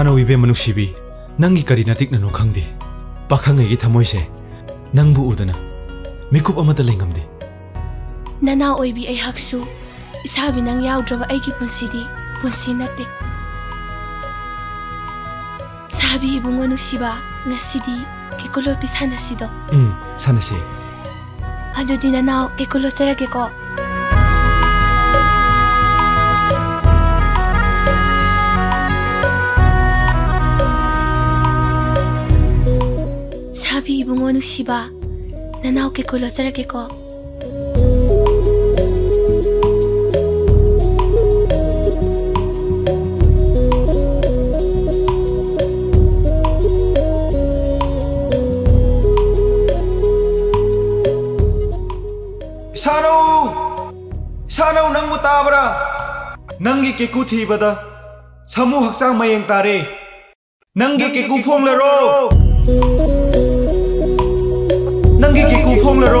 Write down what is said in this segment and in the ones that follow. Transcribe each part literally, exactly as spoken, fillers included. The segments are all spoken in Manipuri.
इसानो इबे मनुष्यबी नंगी करी नतिक ननो खंगदे पाखंगेगी थमोइसे नंगबु उदना मिकुप अमत लेंगमदे नना ओइबी ऐ हक्सु इसाबी नंग याउद्रबा ऐगी पुंसिदी पुंसि नते Sabi Ibungo नुसिबा ngasidi kekolo pisana sido um sanase adudi nana kekolo charage ko sabi ibungo nusiba nana kekolo charage ko Sano Sano nang mutabra nangi keku thibada samu haksang mayeng tare nangi keku phong laro nangi keku phong laro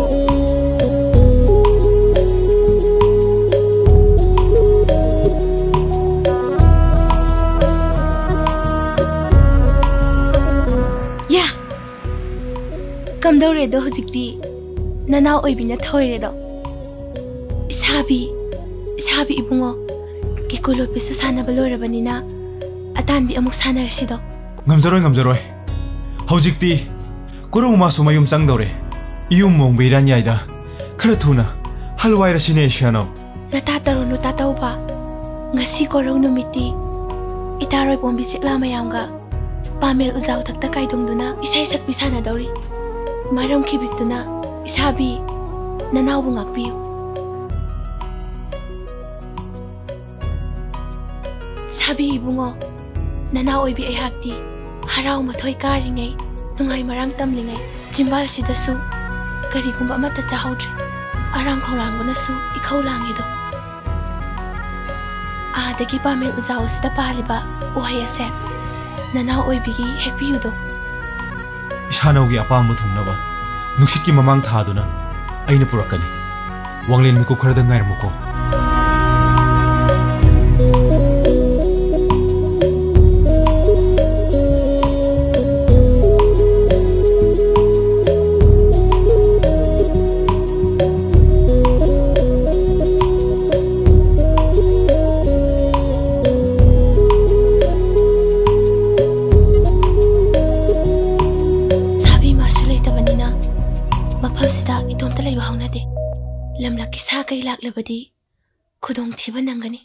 ya kam dore do hojikti Nanao oibina thoire do isabi isabi ibungo kekolo pisu sana balorabani atanbi amuk sanarsi do ngamjaroi ngamjaroi hojikti kuruma sumayum changdore iyum mong beiran yaida khara thuna halwai rasine shano nata tarono tatauba ngasi korong numiti itaroi bombi sikla mayamga pamel uzaw takta kaidongduna isai sakpi sana dori maram khibikduna isabi nanaw bungakpiyo sabi ibungo nanaw oibi ayhakti haraw mathoi karingai nungai marang tamlingai jimbal sidasu karigumba amata chahaudre arang khawlangbuna su ikhawlangido adagi pamel uzaw sida paliba uhayase nanaw oibigi hekpiyudo ishanawgi apam thungnaba Nushiki mamang thaduna aina purakani wanglen miku kharada ngairmuko Kai lak labadi khudong thiba nangani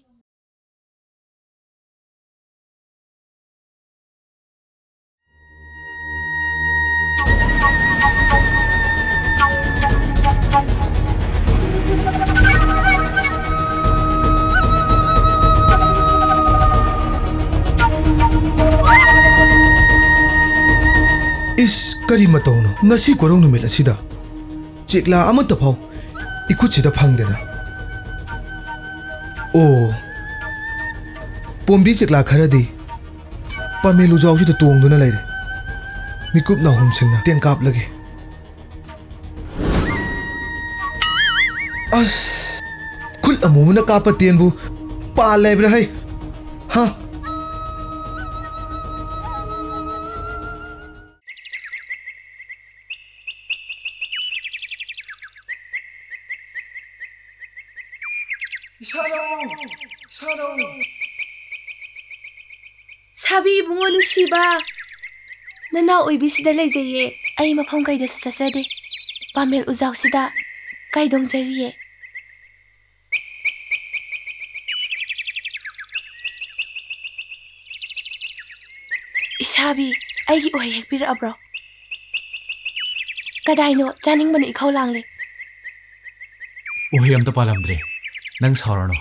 is kari matawno ngasi korong numel asida chekla amata phau ikuchida phangdena oh pombi chekla kharadi pamelu jawsi to tongduna laire mikup na hum singna ten kap lage as khul amuna kapa tenbu pa lebre hai ha Sano Sano Sabi ibungo nusiba nanaw oibi sida leijaye ai mafam kaida sasade pamel uzaw sida kaidong jariye isabi aigi ohi hekpir abro kadaino janing bani ikhawlangle ohi amta palamdre nang sarano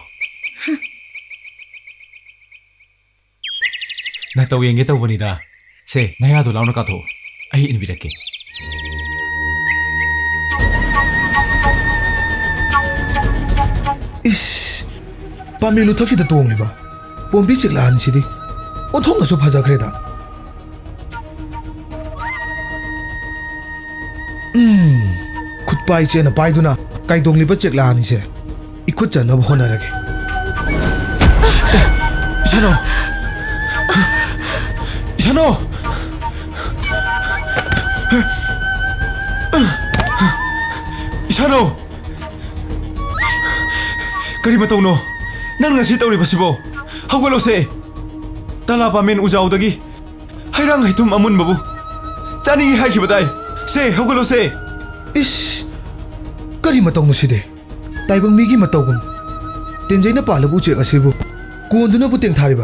na taw yenge taw banida se naya do launa ka tho ai inbirake is pamelu thakchi da tong liba pombi chikla an sidi othong aso phaja khreda um khutpai che na pai duna kai dong liba chikla ani se ikut janab hona rage Sano 이찬호! 이찬호! करी मतौनो नंग ngasi tawribasibo hawgalose tala pamen ujaudagi hairang haitum amun babu chani haikibadai se hawgalose इस करी मतौनो सिदे ताइबंग मिगी मतौगुम तेंजैना पालबु चेक असिबु कोंदुना बु तेंग थारिबा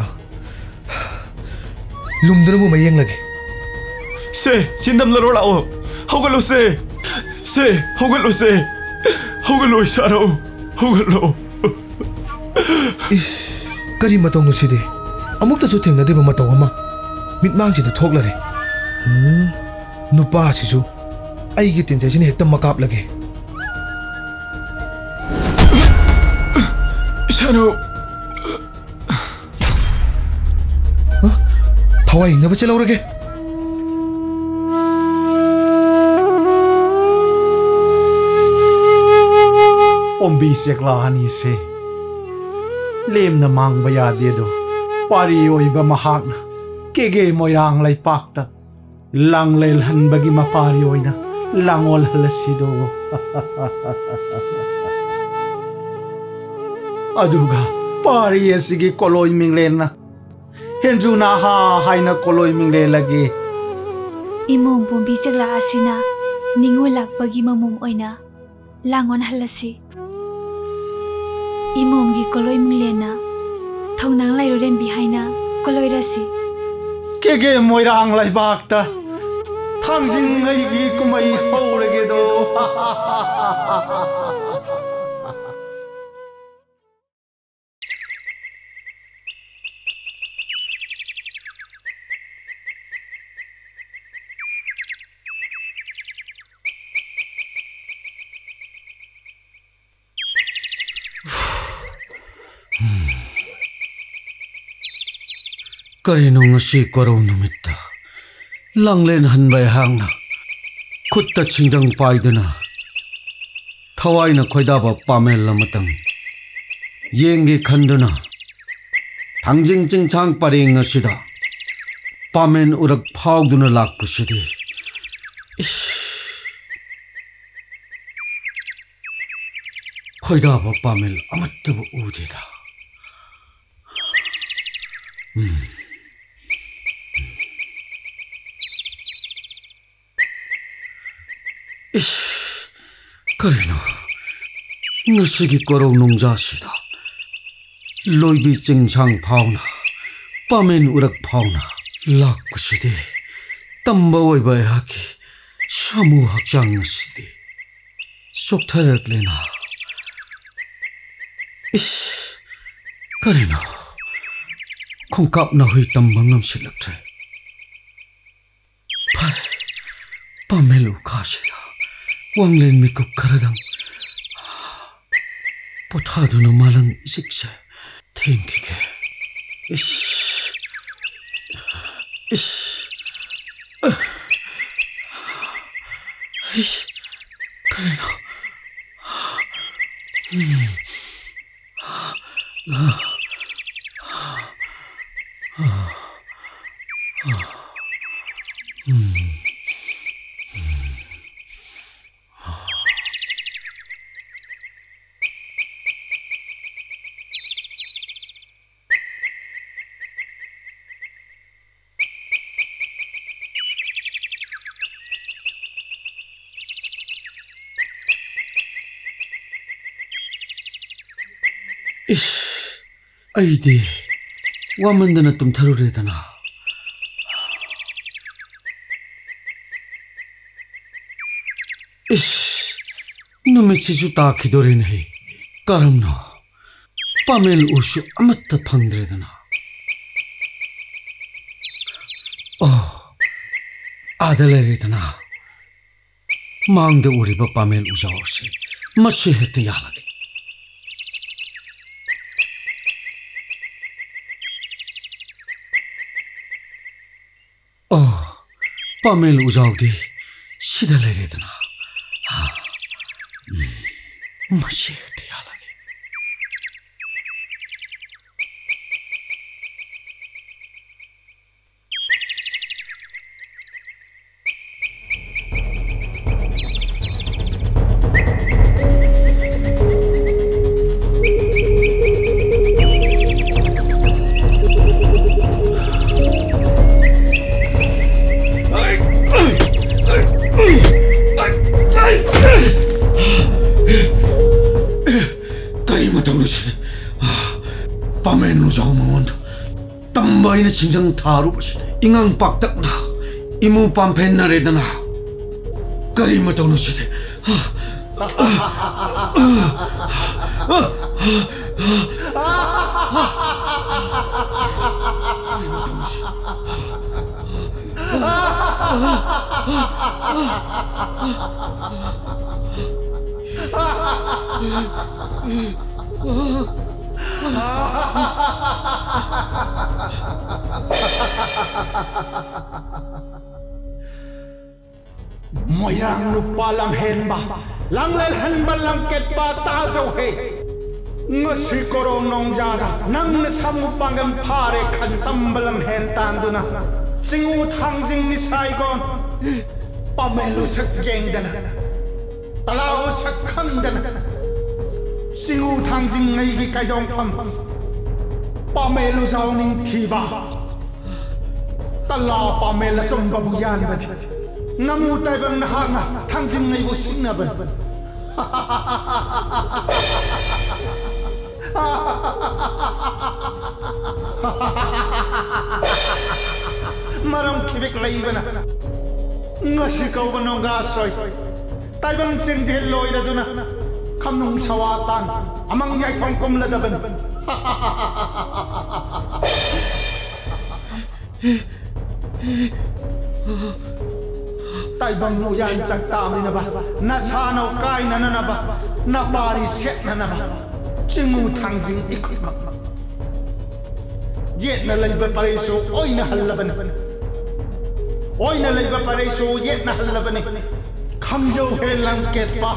लुमदुना बु मयेंग लगे से चिंदम लरो लाओ hawgalose se hawgalose hawgalo isaro hawgalo इस करी मतौनो सिदे अमुक्ता जो थेंग नदेबा मतौ अमा मिटमांग जिदा थोकलरे हम्म नुपा सिसु आइगे तेंजैसिने हेक्ता मकाप लगे इसानो थवाई नबा चलौरगे ओम्बी सेकला हनी से लेमना मांगबा यादेदो पारी ओइबा महाकना केगे मोइरांग लैपाकता लांगलेल हनबगी मपारी ओइना लांगोल हलसिदो अदुगा पारी एसिगी कोलोय मिंगलेना हेंजुना हा हाइना कोलोय मिंगले लगे इमोम बोम्बी चगला आसिना निंगो लाकपगी ममुम ओइना लांगोन हलसि इमोमगी कोलोय मिंगलेना थौनांग लाइरोरेन बिहाइना कोलोय रसि केगे Moirang लैबाकता थांजिंग अइगी कुमै हौरगेदो करिनो ngasi korau numitta langlen hanbai hangna khutta chingdang paiduna thawaina khoidaba pamel lamatang yenge khanduna thangjing chingchang paring asida pamen urak phauduna lakpusidi khoidaba pamel amattabu udeda hmm इश करिनो ngasi korau nungjasida loibi chingchang phauna pamen urak phauna lakpusidi tamba oiba haki samu hakchang nasidi sokthareklena ish karino khongkap na hui tamba ngamsilaktre phai pamelu khasida wanglen mikup karadang pothaduna malang isikse thankige ish ish ish karino hmm ah ah hmm इश अइदे वामंदना तुम थरुरेदना इश नुमिचिसु ताखिदोरे नहीं करमनो पामेल उशु अमत्त फंद्रेदना ओ आदलेरेदना मांगदे उरिबा पामेल उजाओसे मसे हेते यालगे पामेल उजाउदी सीधा लेरेदना हाँ मशे दिया लगे tambaina singjang tharu baside ingang paktakna imu pamphennaredana kari matawno side Moyang lupa lam henba lang lel henba lang ketpa ta jau he ngasi korong nong jaga nang nasamu pangam phare khan tambalam hen tanduna singu thangjing ni sai gon pamelu sak geng dana talau sak khang dana singu thangjing ngai gi kai dong pham pamelu jaw ning thiba tala pamela chom ba bu yan ba ngamu tai bang na ha thangjing ngai bu sing na ban maram khibik lai bana ngasi kau banong ga soi tai bang cheng je loi da duna khamnung sawatan amang yai thong kom la da ban tai bang no yan chak ta mi na ba na sa no kai na na ba na pari set na na ba chingu thangjing ikoi mak yet na lai ba pare so oi na hal la ban oi na lai ba pare so yet na hal la ban kham jo he lang ket pa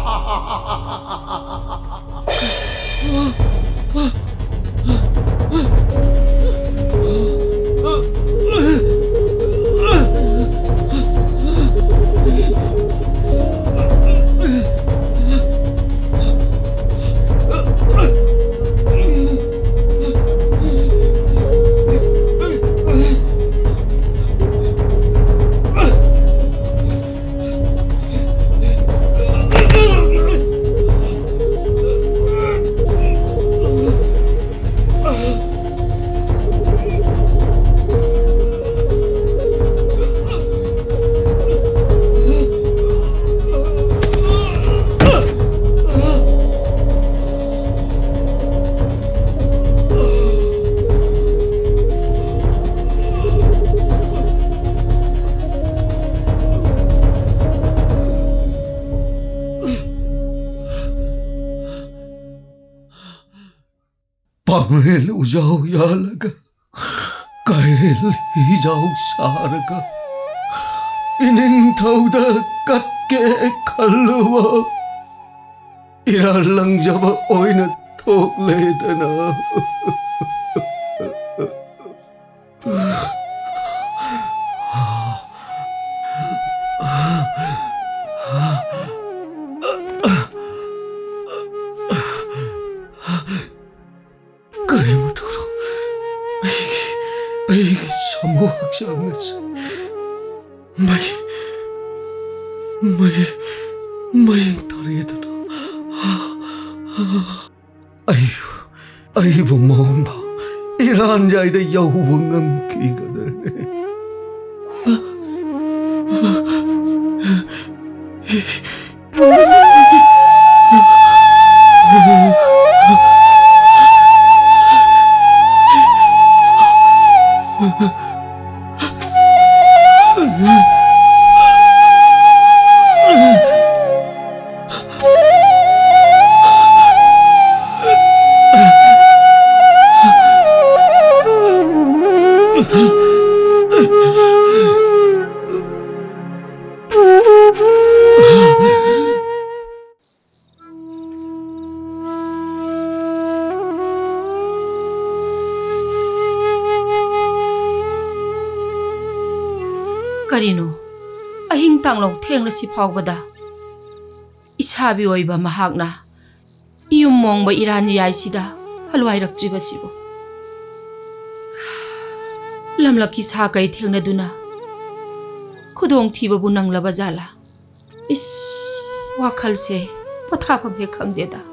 Pamel ujau yalaga kairel hijau sarga ining thauda katke khalwa iralang jaba oina thok ledana Mai mai mai taridana ayu ayu momba iran jai da yau ngam ki gadare Karino ahing tanglong theng la si phawbada isabi oiba mahakna iyum mongba iran yai sida halwai raktriba sibo lamlaki sa kai thengna duna khudong thiba bu nang laba jala is wakhal se potha pham he khangde da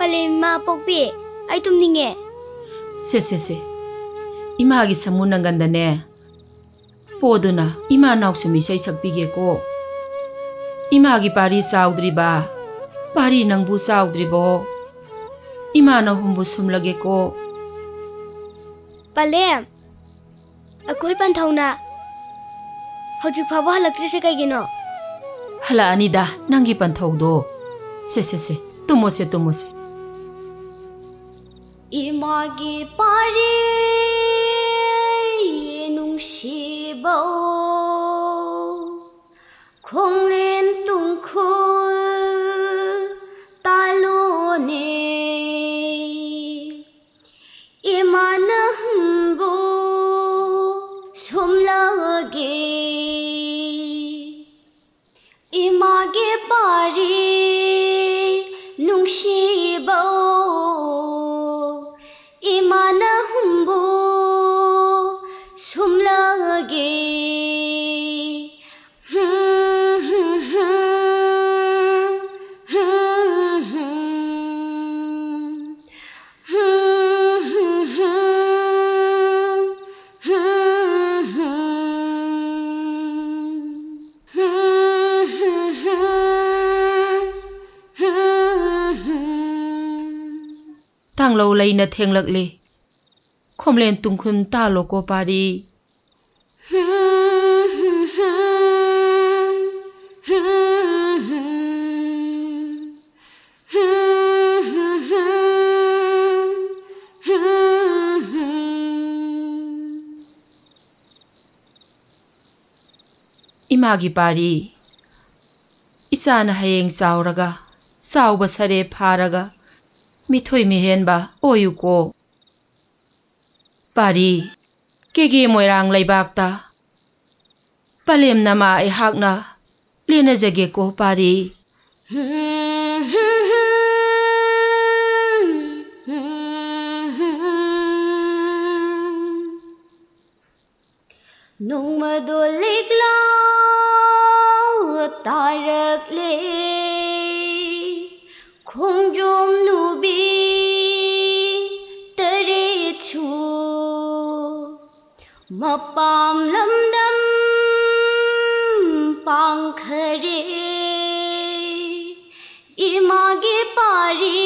Palema pokpi ai tumninge se se se ima gi samu nanganda ne poduna ima naw sumi sai sakpige ko ima gi pari saudri ba pari nangbu saudri bo ima na humbu sumlage ko Palem akoi pan thauna hoju phaba halakri se kaigino hala anida nangi pan thaudo se se se tumo se tumo se imagi pari nungsibo khonglen tungkhul talone imana humbo somlage image pari nungsibo imana humbo somlage tang lo lai na thenglak le khomlen tungkhun ta loko pari imagi pari isana hayeng chauraga chauba sare pharaga mithoi mihenba oyuko pari kege moirang laibakta palem nama e hakna lena jage ko pari nungmado likla tarak le khongjom nubi tare chu mapam lamdam pangkhare image pari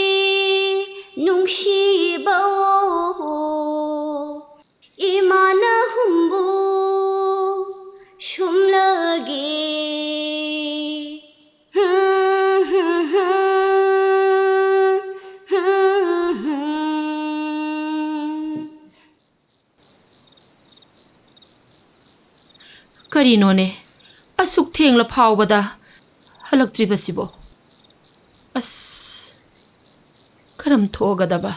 nungsibo imana humbu shumlage karino ne asuk thengla phawbada halaktri basibo as karam thogadaba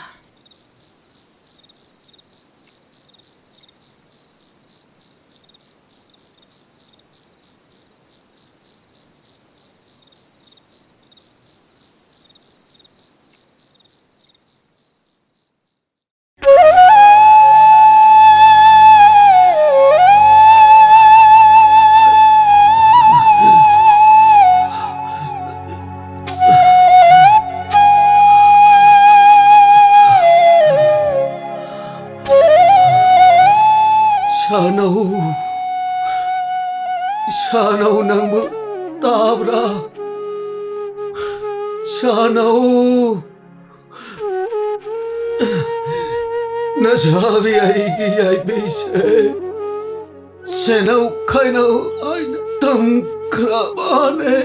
Shanau nangbu tabra Shanau Nasabi aigi ai bise Senau kainau aina tamkrabane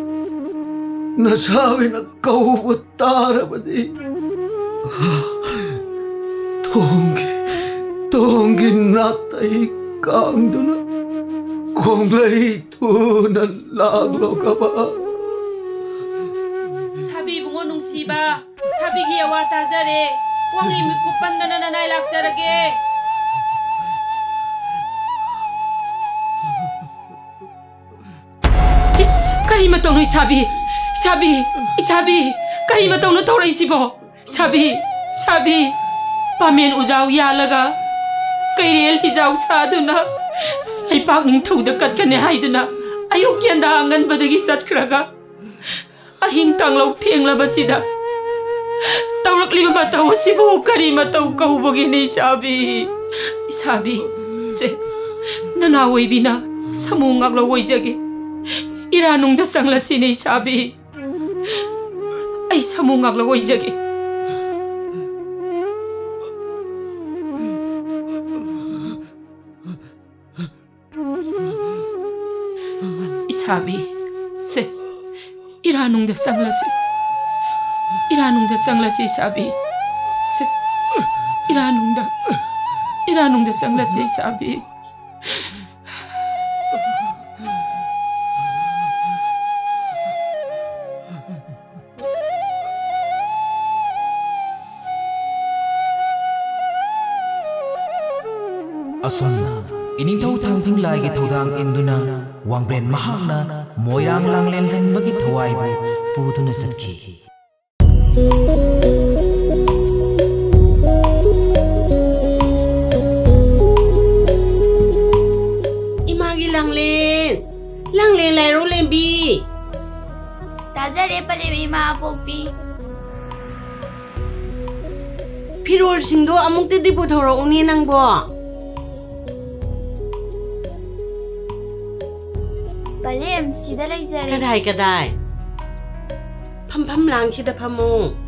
Nasabi na kaubu tarabadi Tongi Tongi natai kangduna Konglai tuna laglo kaba Sabi bungo nungsiba Sabi gi awar tajare Wangi mikupandana nanay lakjarage Is kari matong no Sabi Sabi Sabi kari matong no taurai sibo Sabi Sabi pamen ujaw yalaga kairel hijaw saduna ay pak ning thauda kat kane haiduna ayuk yanda angan badagi satkhraga ahing tanglo thengla basida तौरक्लिबा मतौ सिबु करी मतौ कौबगिनि साबी साबी से नना ओइबिना समु ngaklo ओइजगे इरानुंगदा संगलासिनि साबी आई समु ngaklo ओइजगे साबी से इरानुंगदा संगलासि इरानुंगदा संगलासि साबी से इरानुंगदा इरानुंगदा संगलासि साबी असोमना इनिंथौ थांजिंग लाइगे थौदांग इंदुना वांग्ब्रेन महांगना मोइरांग लांगलेन हनबगी थवाइबु पुदुना सत्खी इमागी लांगलेन लांगलेन लाइरो लेंबी ताजरे पलेम इमा पोपी फिरोल सिंगो अमुक्तदि पुथौरो उनी नंगबो पलेम सिदा लैजरे कदाय कदाय फम फम लांग सिदा फमो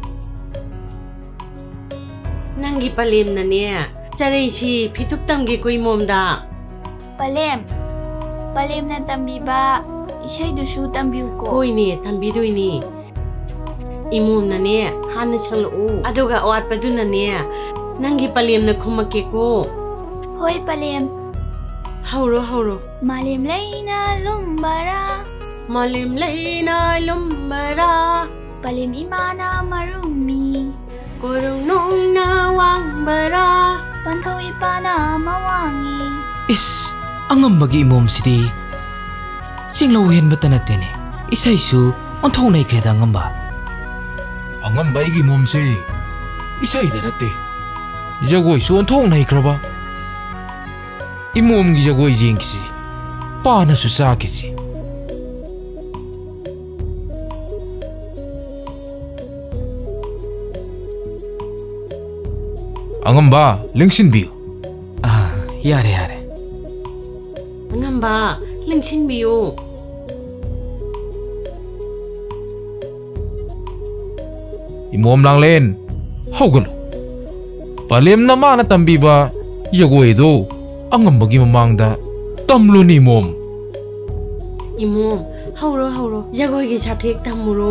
नंगी पलेम नने चरेसी फितुप तमगे कोई मोमदा पलेम पलेम न तंबीबा इशै दुसु तंबिउ को कोइने तंबीदुइनी इमोम नने हान छलउ अदुगा अवात पदु नने नंगी पलेम न खुमके को होय पलेम हौरो हौरो मालेम लैना लुम्बरा मालेम लैना लुम्बरा पलेम इमाना मरुमी कोरुंग नोंगना वांगबरा पंथौ इपाना मवांगी इस अंगम्बगी इमोम सिदी सिंगलो हेनबत नतेने इसैसु अंथौ नाइख्रेदा अंगम्बा अंगम्बाईगी इमोम से इसैदा नते जगोइसु अंथौ नाइख्रबा इमोम की जगोई जेंगसी पाना सुसा किसी अंगम्बा लिंक्सिन बियो आ यारे यारे अंगम्बा लिंक्सिन बियो इमोम लांगलेन हौगलो पलेम नमाना तंबीबा यगोई दो अंगम्बगी ममांगदा तमलुनी मोम इमोम हौरो हौरो जगोई साथेक तमुरो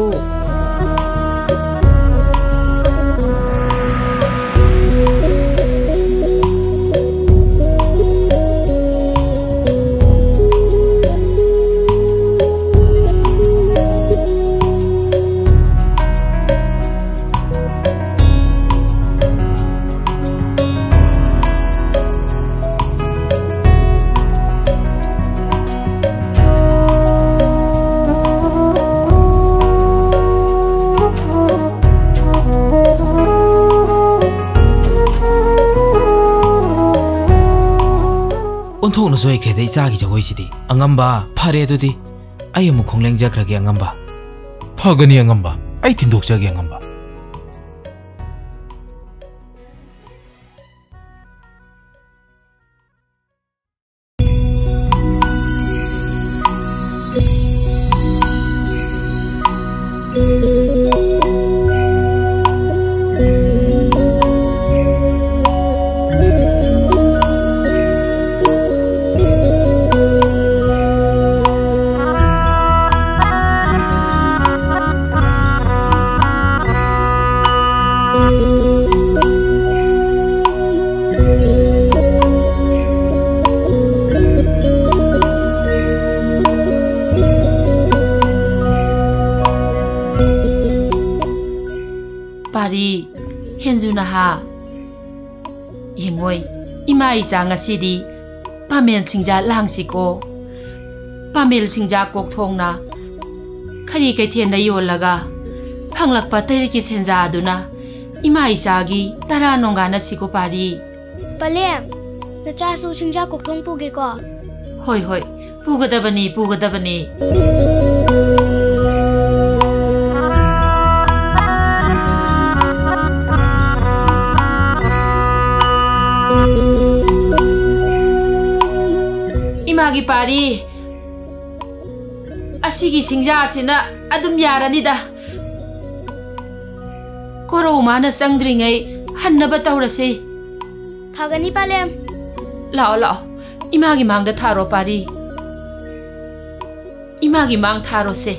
온통नो सोइख्रेदे इचागी जगोइसिदी अंगम्बा फरे दुदी आई अमु खोंलेंग जख्रगे अंगम्बा फगनी अंगम्बा आई थिंदोकजागे अंगम्बा पारी हेंजुना हा येंगोई इमा इचा ngасidi पामेल सिंजा लांगसिको पामेल सिंजा कोकथोंगना खरी कैथेन योलगा फंगलकपा तैरिकी सेंजा अदुना इमा इचागी तरा नोंगाना सिको पारी पलेम नचासु सिंजा कोकथोंग पुगे को होय होय पुगदबनी पुगदबनी Imagi pari asigi singja sina adum yaranida koro mana sangdringai hannaba tawrase phagani palem lao lao imagi mangda tharo pari imagi mang tharo se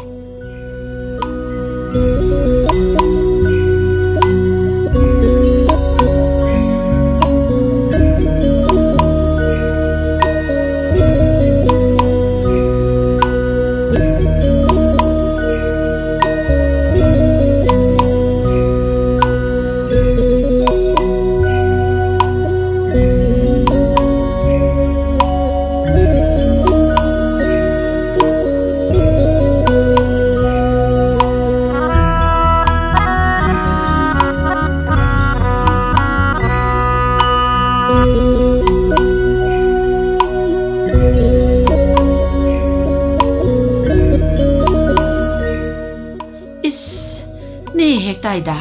Taida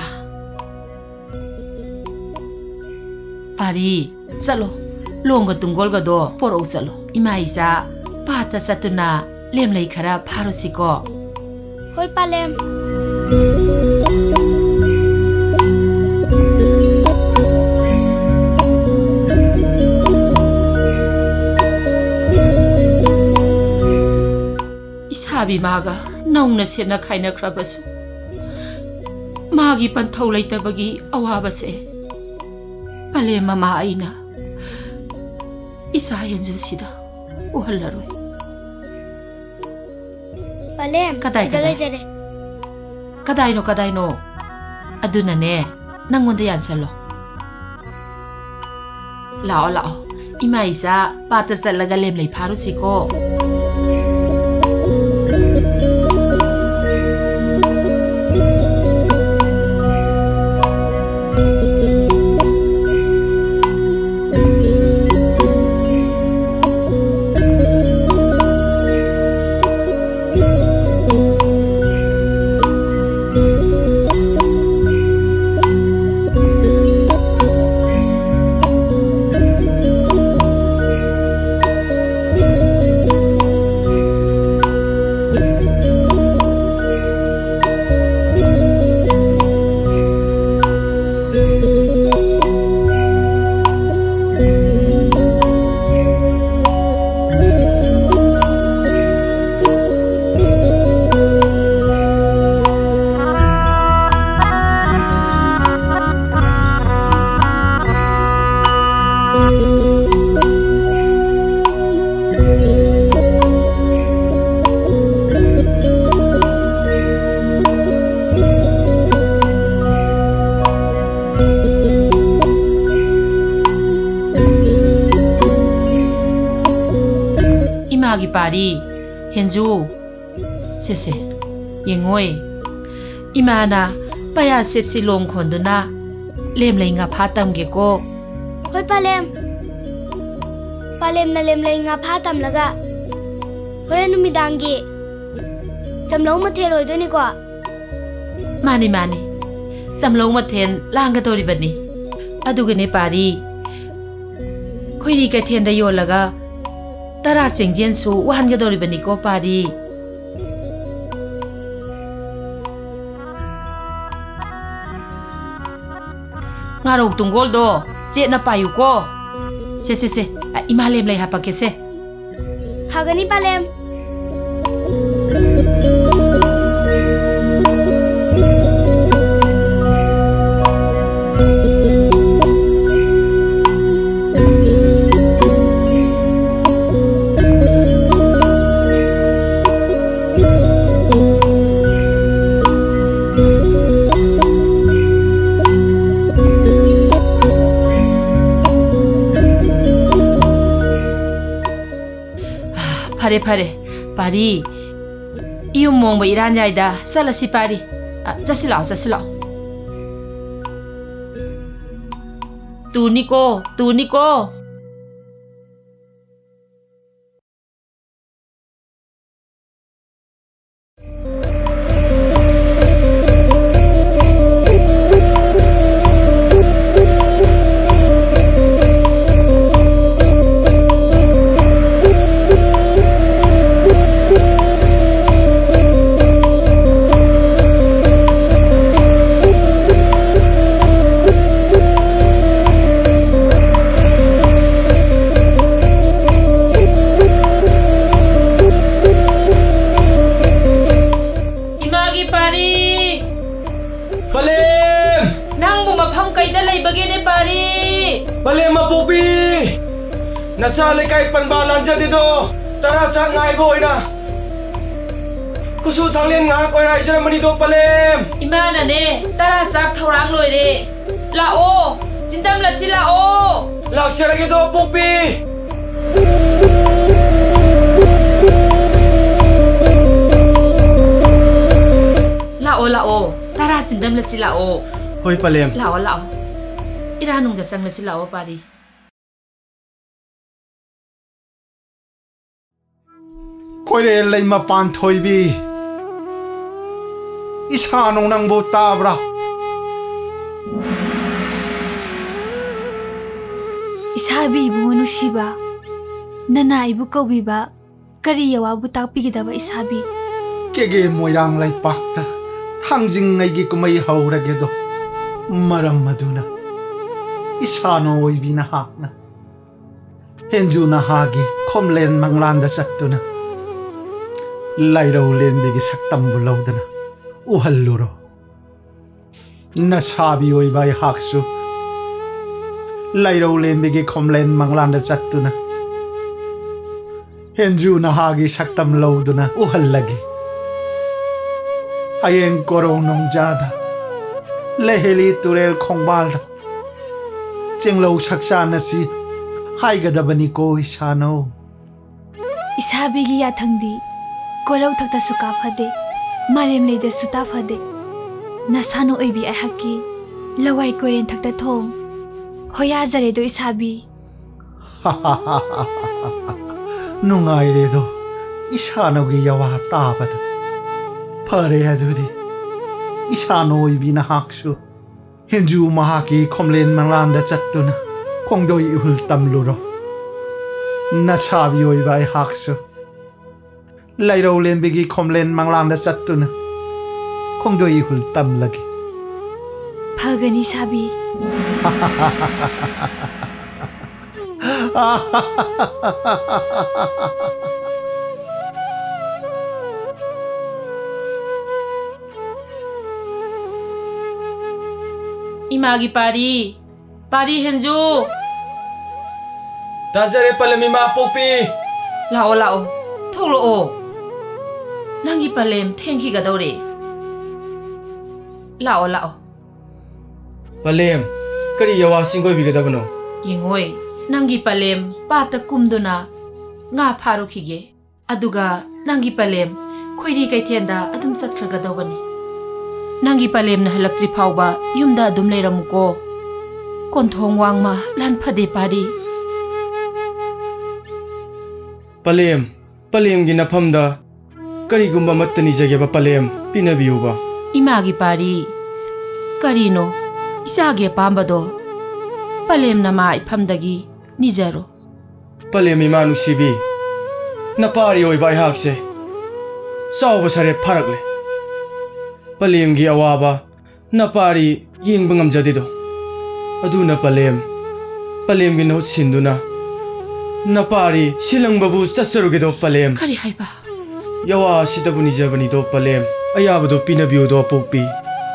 pari salo longa tungol ga do poro salo ima isa pata satuna lemlei khara pharosiko hoi palem isabi maga nongna sena khaina khrabasu Magi panthau leitabagi awabase pale mama aina isa yenju sida uhallaroi palem sida lejare kadai no kadai no aduna ne nangonda yansalo lao lao ima isa pata salaga lemlei pharusiko Imagi pari henju sese yengoi imana paya sepsi long khonduna lemlei nga phatam ge ko hoi palem palem na lemlei nga phatam laga hore numidangi jamlong mathe roi doni ko mani mani samlong mathen langa tori bani adugane pari khoiri ka then da yolaga Tara sengjen su wahan ga dori bani ko pari ngarok tunggol do se na payu ko se se se imalem lai hapa ke se hagani palem Pare pare pari ium mong ba iran jai da salasi pari jasilao jasilao tu niko tu niko कईदा लेबगेने पारी पलेम मपोपी नसा लेकाई पनबा लांजदिदो तरा सा ngaइबो ओइना कुसु थांलेन nga कोइरा इजरमनि दो पलेम इमानाने तरा सा थौरांग लोइरे लाओ सिंदम लची लाओ लाक्सरगे दो पोपी लाओ लाओ तरा सिंदम लची लाओ होय पलेम लाओ लाओ इरानुंग दा संग लची लाओ पारी कोइरे लैमा पान थोइबी इसानो नंगबो ताब्रा इसाबी बुनु शिबा नना इबु कौबिबा करी यवाबु ताकपिगिदबा इसाबी केगे मोइरांग लाई पाक्ता थांजिंग ngaiगी कुमै हौरगे दो मरम मदुना इसानो ओइबिना हाकना हेंजुना हागी खोमलेन मंगलांदा चत्तुना लाइरौ लेनबेगी सक्तम बुलौदना उहल्लुरो नसाबी ओइबाय हाकसु लाइरौ लेनबेगी खोमलेन मंगलांदा चत्तुना हेंजुना हागी सक्तम लौदुना उहल्लगी Ayeng korong nong jada leheli turel khongbal chenglo saksa nasi haigadabani ko isano isabi gi yathangdi korau thakta suka phade marem leide suta phade nasano oibi ahaki lawai koren thakta thong hoya jare do isabi nungai re do isano gi yawa tabada फरे अदुदी इसानो इबिना हाक्सु हेंजु महाकी खोमलेन मंगलांदा चत्तुना खोंगदोई उहुल तमलुरो नसाबी ओइबाय हाक्सु लाइरौ लेनबेगी खोमलेन मंगलांदा चत्तुना खोंगदोई उहुल तमलगी फगनी साबी इमागी पारी पारी हेंजू दाजरे पलेम इमा पोपी लाओ लाओ थोलो ओ नंगी पलेम थेंकी गदौरे लाओ लाओ पलेम करी यवा सिंगोय बिगदबनो यंगोय नंगी पलेम पाता कुमदुना nga फारुखिगे अदुगा नंगी पलेम खोइरी कैथेंदा अदुम सत्खरगदौबनी नंगी पलेम न हलक्ट्री फाउबा युमदा अदुम लेरमुको कोंथोंग वांगमा लान फदे पारी पलेम पलेम गी नफमदा करीगुम्बा मत्तनी जगेबा पलेम पिनबियुबा इमागी पारी करीनो इसागे पांबदो पलेम नमा इफमदगी निजरो पलेम इमा नुसिबी नपारी ओइबा हाकसे साउबा सरे फरकले पलेम गी अवाबा नपारी येंग ngamjadido aduna palem palem gi note sinduna napari silang babu sasaruge do palem kari haiba yawa sitabuni jabani do palem ayabu do pinabiu do pokpi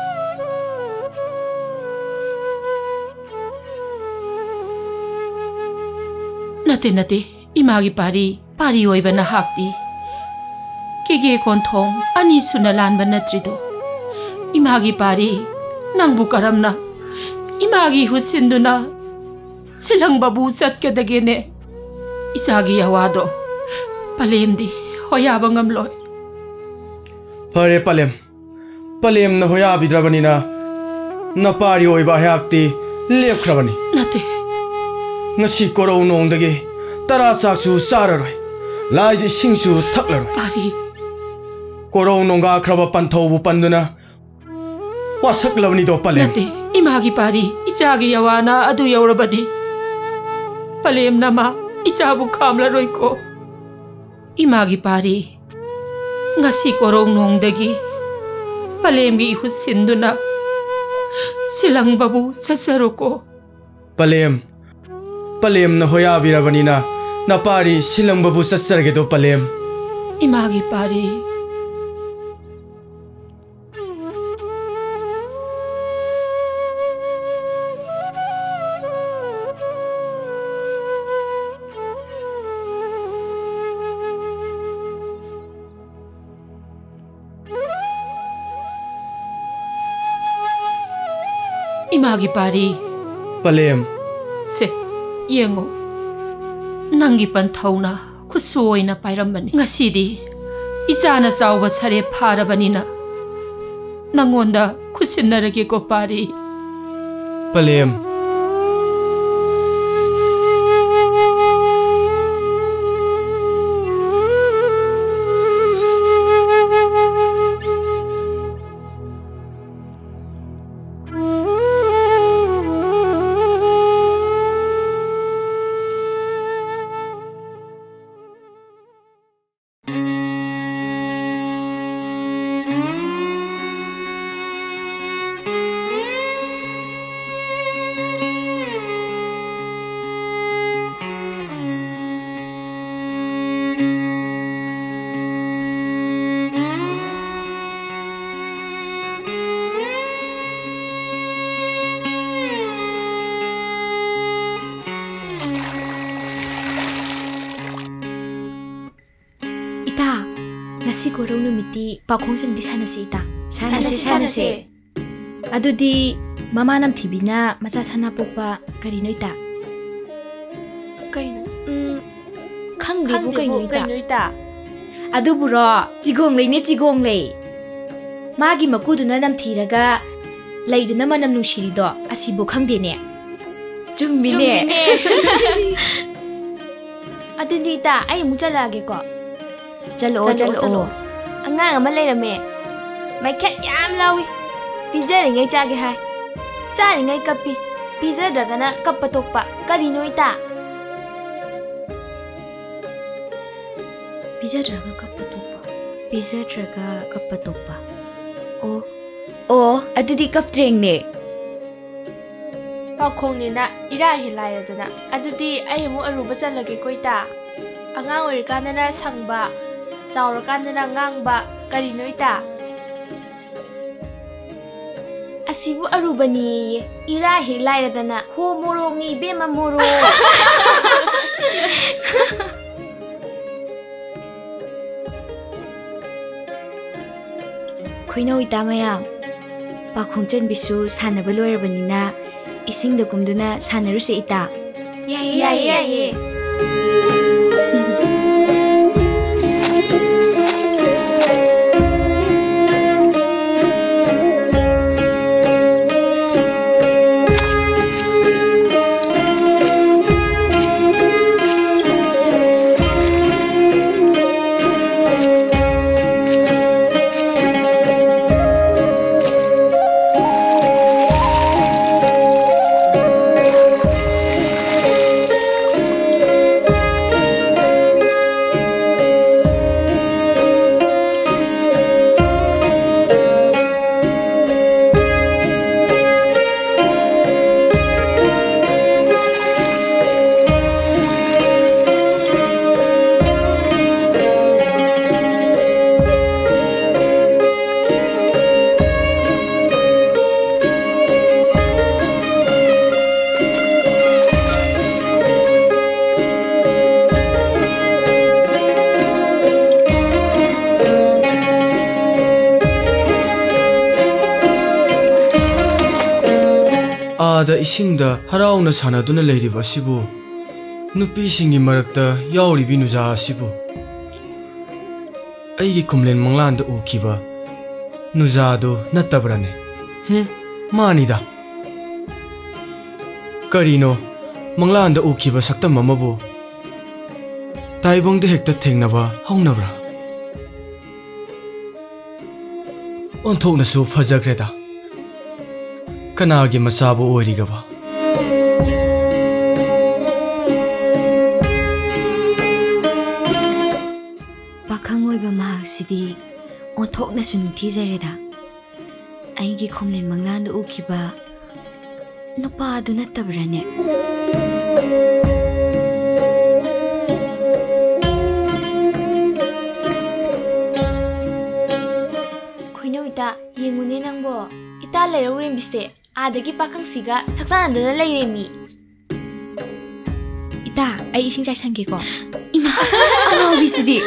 nate nate imagi pari pari oiba na hakti kege konthong ani sunalan banatrido imagi pari nangbu karamna imagi husinduna silang babu satkadagene isagi awado palemdi hoyaba ngamloy pare palem palem na hoya bidrabanina na pari oiba hakti lepkrabani nate ngasi korau nongdage tara saksu sararoi laiji singsu thaklaroi pari korau nonga khraba panthobu panduna wasak lavani do palem nate imagi pari ichagi yawana adu yaurabadi palem nama ichabu khamla roiko imagi pari ngasi korong nongdagi palem gi husinduna silang babu sasaruko palem palem na hoya birabanina na pari silang babu sasarge do palem imagi pari 이마기 파리 Palem 세 yengo nangi pan thauna khusoina pairamani ngasidi isana sauba sare pharabanina nangonda khusinnarage ko pari Palem Nasi gorong numiti pakongsan bisa nasi ita. Sanase sanase. Adudi mama nam tibina maca sana pupa karino ita. Kaino? Hmm, khang debu kaino ita. Kaino ita. Adu buro jigong lei ne jigong lei. Magi makuduna nam thiraga leiduna manam nungsirido asibo khangde ne. Jumbine. Adudi ita ai muchalage ko. Chalo chalo angang ama leirame mai khat yam lawi pizza ringai chage hai sa ringai kapi pizza dagana kappa tokpa karino ita pizza draga kappa tokpa pizza draga kappa tokpa o o adudi kap treng ne pakhong ne na ira hi laira dana adudi ai mu aruba chalage koita angang ori kanana sangba Caur kanana ngangba karino ita asibu arubani ira hi lairadana ho moro ngi bema moro khoino ita mayam pakhongchen bisu sanaba loirabanina isingda kumduna sanaruse ita ya ya ya ya Ada isingda harauna sanaduna leiriba sibu nupi singi marakta yauribi nuja sibu aigi kumlen manglanda ukiba nujado natabrane hm manida karino manglanda ukiba sakta mamabu taibongde hekta thengnaba hongnabra onthokna su fajagreda Kanagi masabu oirigaba Pakhangoi ba mahak sidi onthokna sun thizareda aigi khomlen manglan ukiba nupa adu natabrane khoino ita yengune nangbo ita leirurim bise adagi pakang siga saksanandana leiremi ita ai ising chai sange ko ima alo bisidi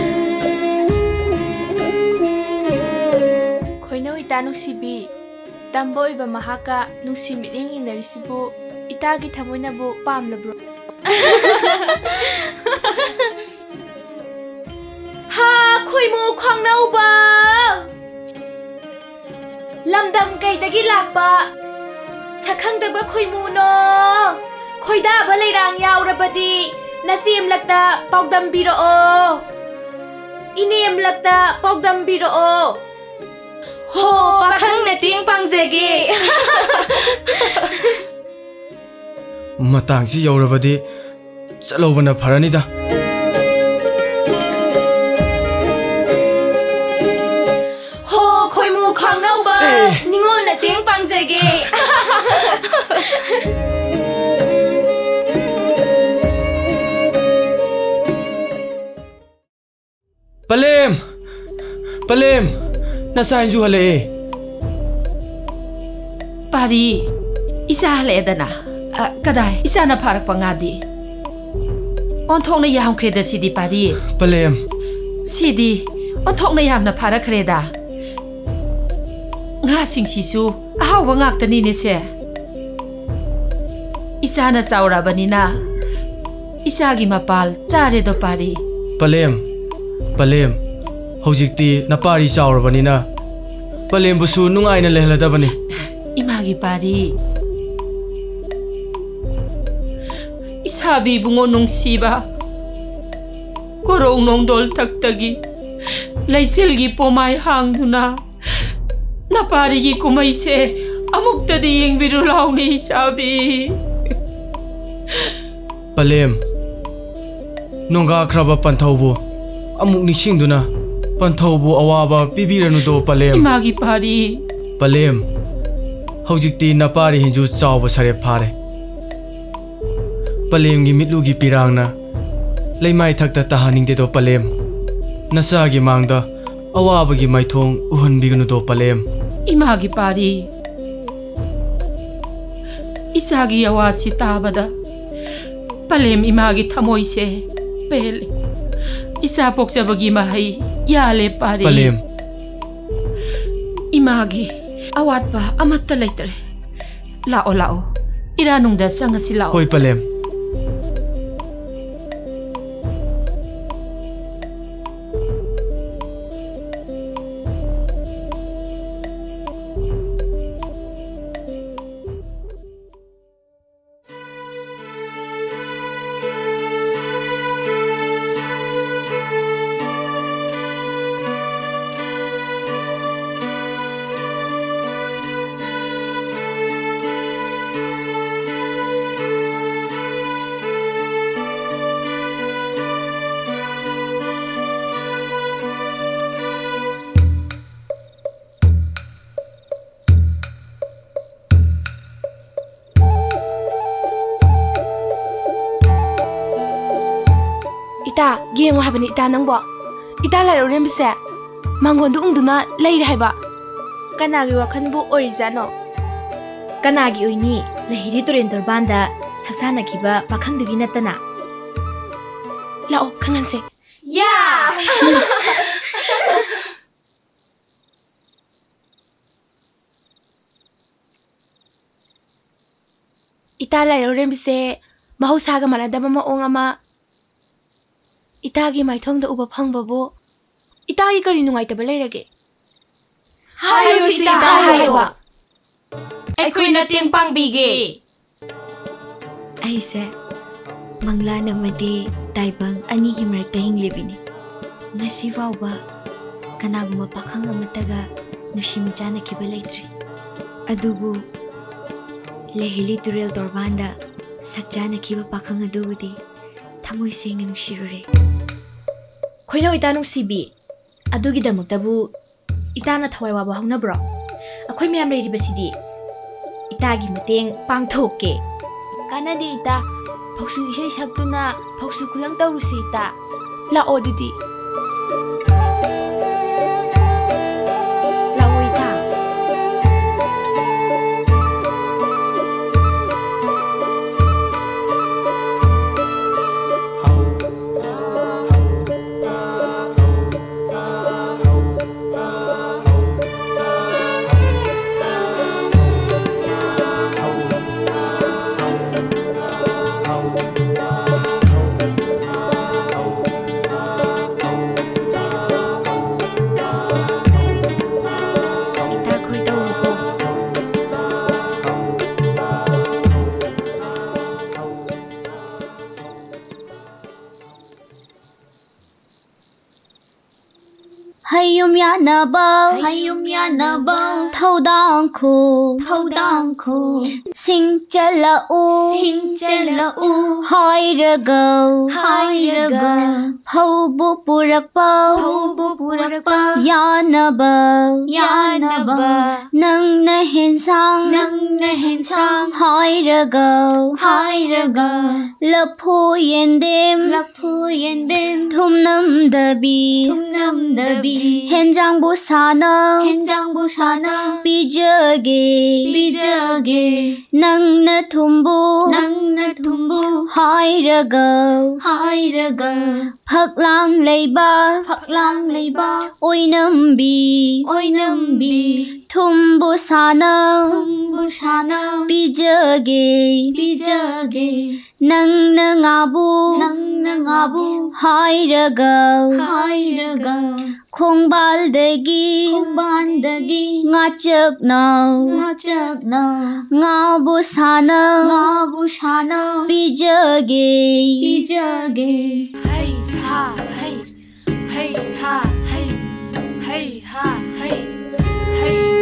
khoino ita no sibi Tamboy ba mahaka nusimiding inarisibu itagi thamoy na bu pamlabro. Ha khoi mu khang nau ba lamdam kai dagi lakpa sakhang da ba khoi mu no khoi da ba leirang yaw rabadi nasim lakta paudam biro o inem lakta paudam biro o ho pakhang na ting pangjege matang si yaurabadi chalobana pharani da ho khoi mu khang nau ba ningol na ting pangjege Palem Palem nasain ju hale Pari isa hale dana kadai isa na pharak pangadi on thong na yam kreda sidi pari Palem sidi on thong na yam na pharak kreda nga sing sisu ahaw ba ngak tani ne se isa na saura banina isa gi mapal chare do pari Palem Palem hojikti napari chaurabanina Palem busu nungaina lehladabani imagi pari isabi bungo nungsiba korong nongdol taktagi laiselgi pomai hangduna napari gi kumaise amuktadi yengbiru launi isabi Palem nonga khraba panthaubu amuk nisingduna panthaubu awaba pibiranu do Palem imagi pari Palem hojikti napari hinju chawba sare phare Palem gi mitlu gi pirangna leimai thakta tahaningde do Palem nasa gi mangda awaba gi maithong uhanbiganu do Palem imagi pari isagi awasi tabada Palem imagi thamoise pele isa pokjabagi mahai yale pari Palem imagi awatpa amatta leitre lao lao iranungda sangasi lao hoi Palem Ita game habani ita nangbo ita la rem bise mangon du ungduna leire haiba kanagi wakhan bu orijano kanagi oini lehiri toren torbanda saksana kiba pakhang dugi natana lao khangan se ya ita la rem bise mahausaga manadama ma ong ama itagi maithong da uba phangbabu itagi kari nungai taba leirage hayu sita haiwa aikoi na teng pangbige aise mangla namadi taibang ani gi marakta hinglebini ngasi fauba kanaguma pakhang amataga nushimi jana kiba leitri adubu lehili turel torbanda sakjana kiba pakhang adubudi thamoi seng nushirure khoino ita nungsibi adugi damaktabu itana thawai waba haunabro akhoi miyam leiri basidi itagi mateng pangthokke kanadi ita phoksu isai saktuna phoksu khulang tawrusi ita la odudi Yanaba, Hayum Yanaba, Todangko, Todangko, Sing Jala O, Sing Jala O, Hairago, Hairago, Hobu Purakpa, Hobu Purakpa, Yanaba, Yanaba, Nang Nahinsang, Nang Nahinsang, Hairago, Hairago, Lapu Yendim, Lapu Yendim, Tumnam Dabi, Tumnam Dabi, Henjang Busana, Henjang Busana, Bijage, Bijage, Nang Na Tumbu, Nang Na Tumbu, Hairago, Hairago, Phaklang Leiba, Phaklang Leiba, Oinambi, Oinambi, Tumbu Sana, Tumbu Sana, Bijage, Bijage, Nang Na Ngabu, Nang Na Ngabu, Hairago, Hairago, Khongbaldagi, Khongbaldagi, Ngachak Nau, Ngachak Nau, Ngabu Sana, Ngabu Sana, Bijage, Bijage. Hey ha hey, hey ha hey, hey ha hey, hey.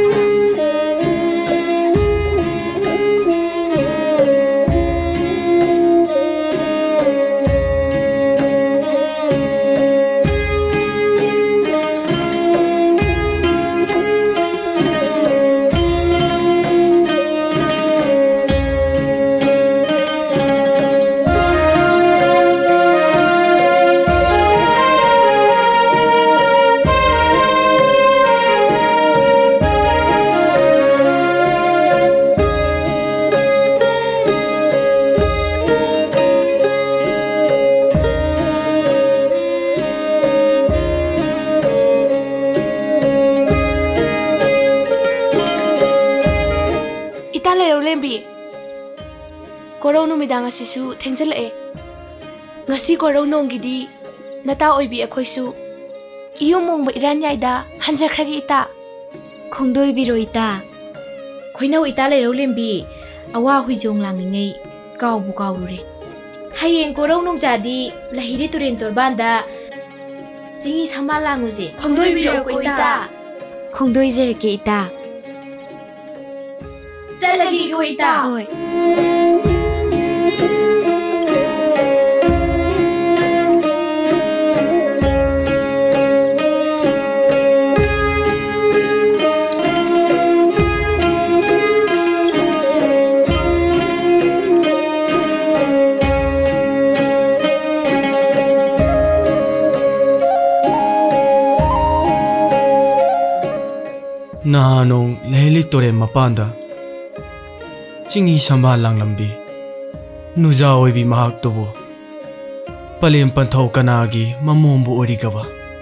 Korong numidang asisu thengzalae ngasi korong nonggidi nata oibi akhoisu iyumong ba iran yaida hanjarkhagi ita khongdoi biro ita khoinau ita le rolembi awa huijong langngai kaw bu kaw re hayeng korong nong jadi lahiri turen torbanda jingi sama languje khongdoi biro ko ita khongdoi jerke ita chalagi ko ita hoi Nahanong leheli tore mapanda Jingi sama lang lambi Nuja oibi mahak tobo Palem panthau kanagi mamombu origaba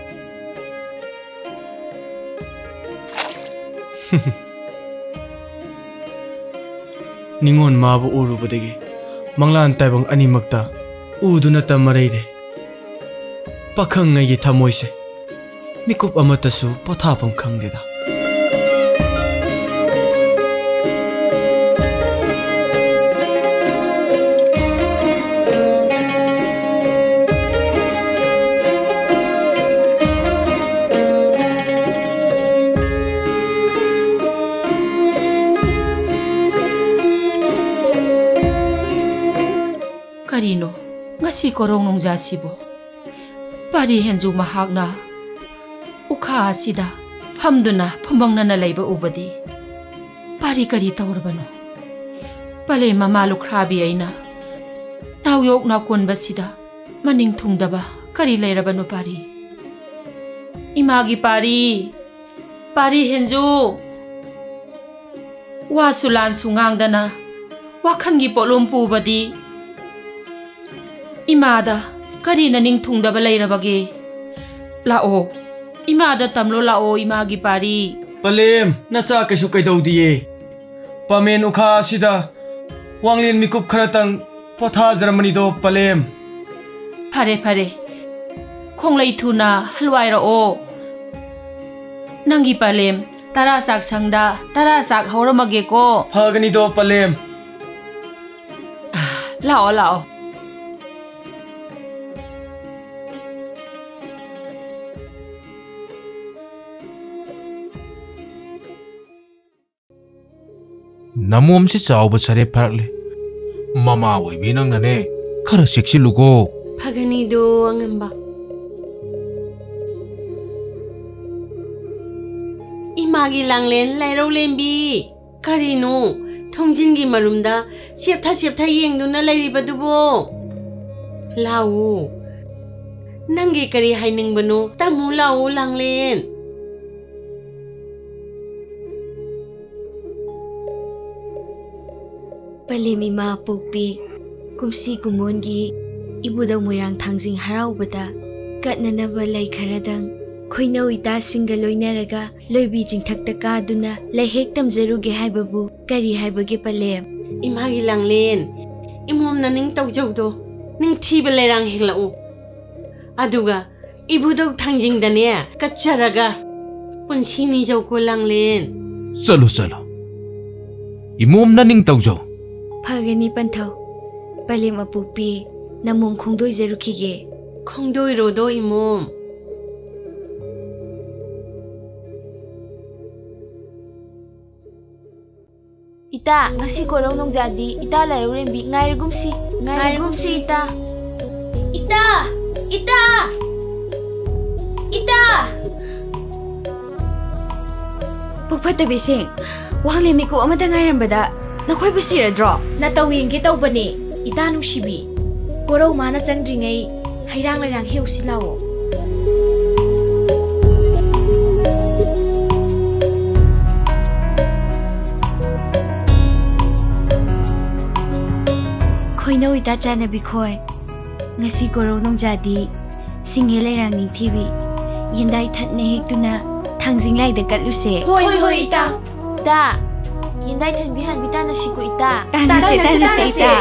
Ningon mabu urubadegi Manglan taibang animakta Uduna tamareide Pakhang ngayi thamoise Mikup amatasu pothapam khangdeda Karino, ngasi korong nong jasibo. Pari henju mahagna. Ukha asida, hamduna phambangna na leiba ubadi. Pari kari tawrbano. Pale mamalu khrabi aina. Nawyok na konba sida, maning thungdaba kari leirabano pari. Imagi pari. Pari henju. Wasulan sungangdana. Wakhangi polom pubadi. Imada, kari na ning thungdaba leirabage. Lao, imada tamlo lao imagi pari. Palem, nasa kasu kaidaudiye. Pamen ukha sida, wanglin mikup kharatang potha Germany do palem. Pare pare, khonglai thuna halwai rao. Nangi palem, tara sak sangda, tara sak hauramage ko. Phagani do palem. Lao lao. नमोम से चाव सरे फरकले ममा ओइबी नंगने खर सेक्सिलुको फगनी दो अंगंबा इमागी लांगलेन लाइरौ लेंबी करिनो थोंजिनगी मरुमदा सेपथा सेपथा येंगदुना लैरिबदुबो लाऊ नंगी करी हाइनिंगबनो तामु लाऊ लांगलेन पलेमी मा पोपी कुमसी कुमोनगी इबुदौ मोइरांग थांजिंग हराउबदा कटननबा लै खरदंग खोइनौ इता सिंगा लोइनरगा लोइबी जिंगथक्ता कादुना लैहेक तमजरुगे हाइबबु करी हाइबगे पलेम इमागी लांगलेन इमोमना निंग तौजौदो निंग थीबा लेरांग हेलाउ अदुगा इबुदौ थांजिंगदने कच्चरगा पुनसिनी जौको लांगलेन चलो चलो इमोमना निंग तौजौ फगनी पंथौ पलेम अपुपी नमुम खोंदोइ जरुखिगे खोंदोइ रोदो इमोम इता ngasi korong nong jadi ita lairem bi ngairgumsi ngairgumsi ita ita ita ita pukpata besing wanglemi ko amata ngairambada nakhoi basira draw na tawing ke tawbani ita nungsibi korau mana changjingai hairang lairang heusilao खोइनौ इता चाना बिखोय ngasi korau nong jadi singhe lairang ning thibi yendai thatne hektuna thangjing lai da katluse hoi hoi ita da yendai than bihan bitana siku ita tana se tana se ita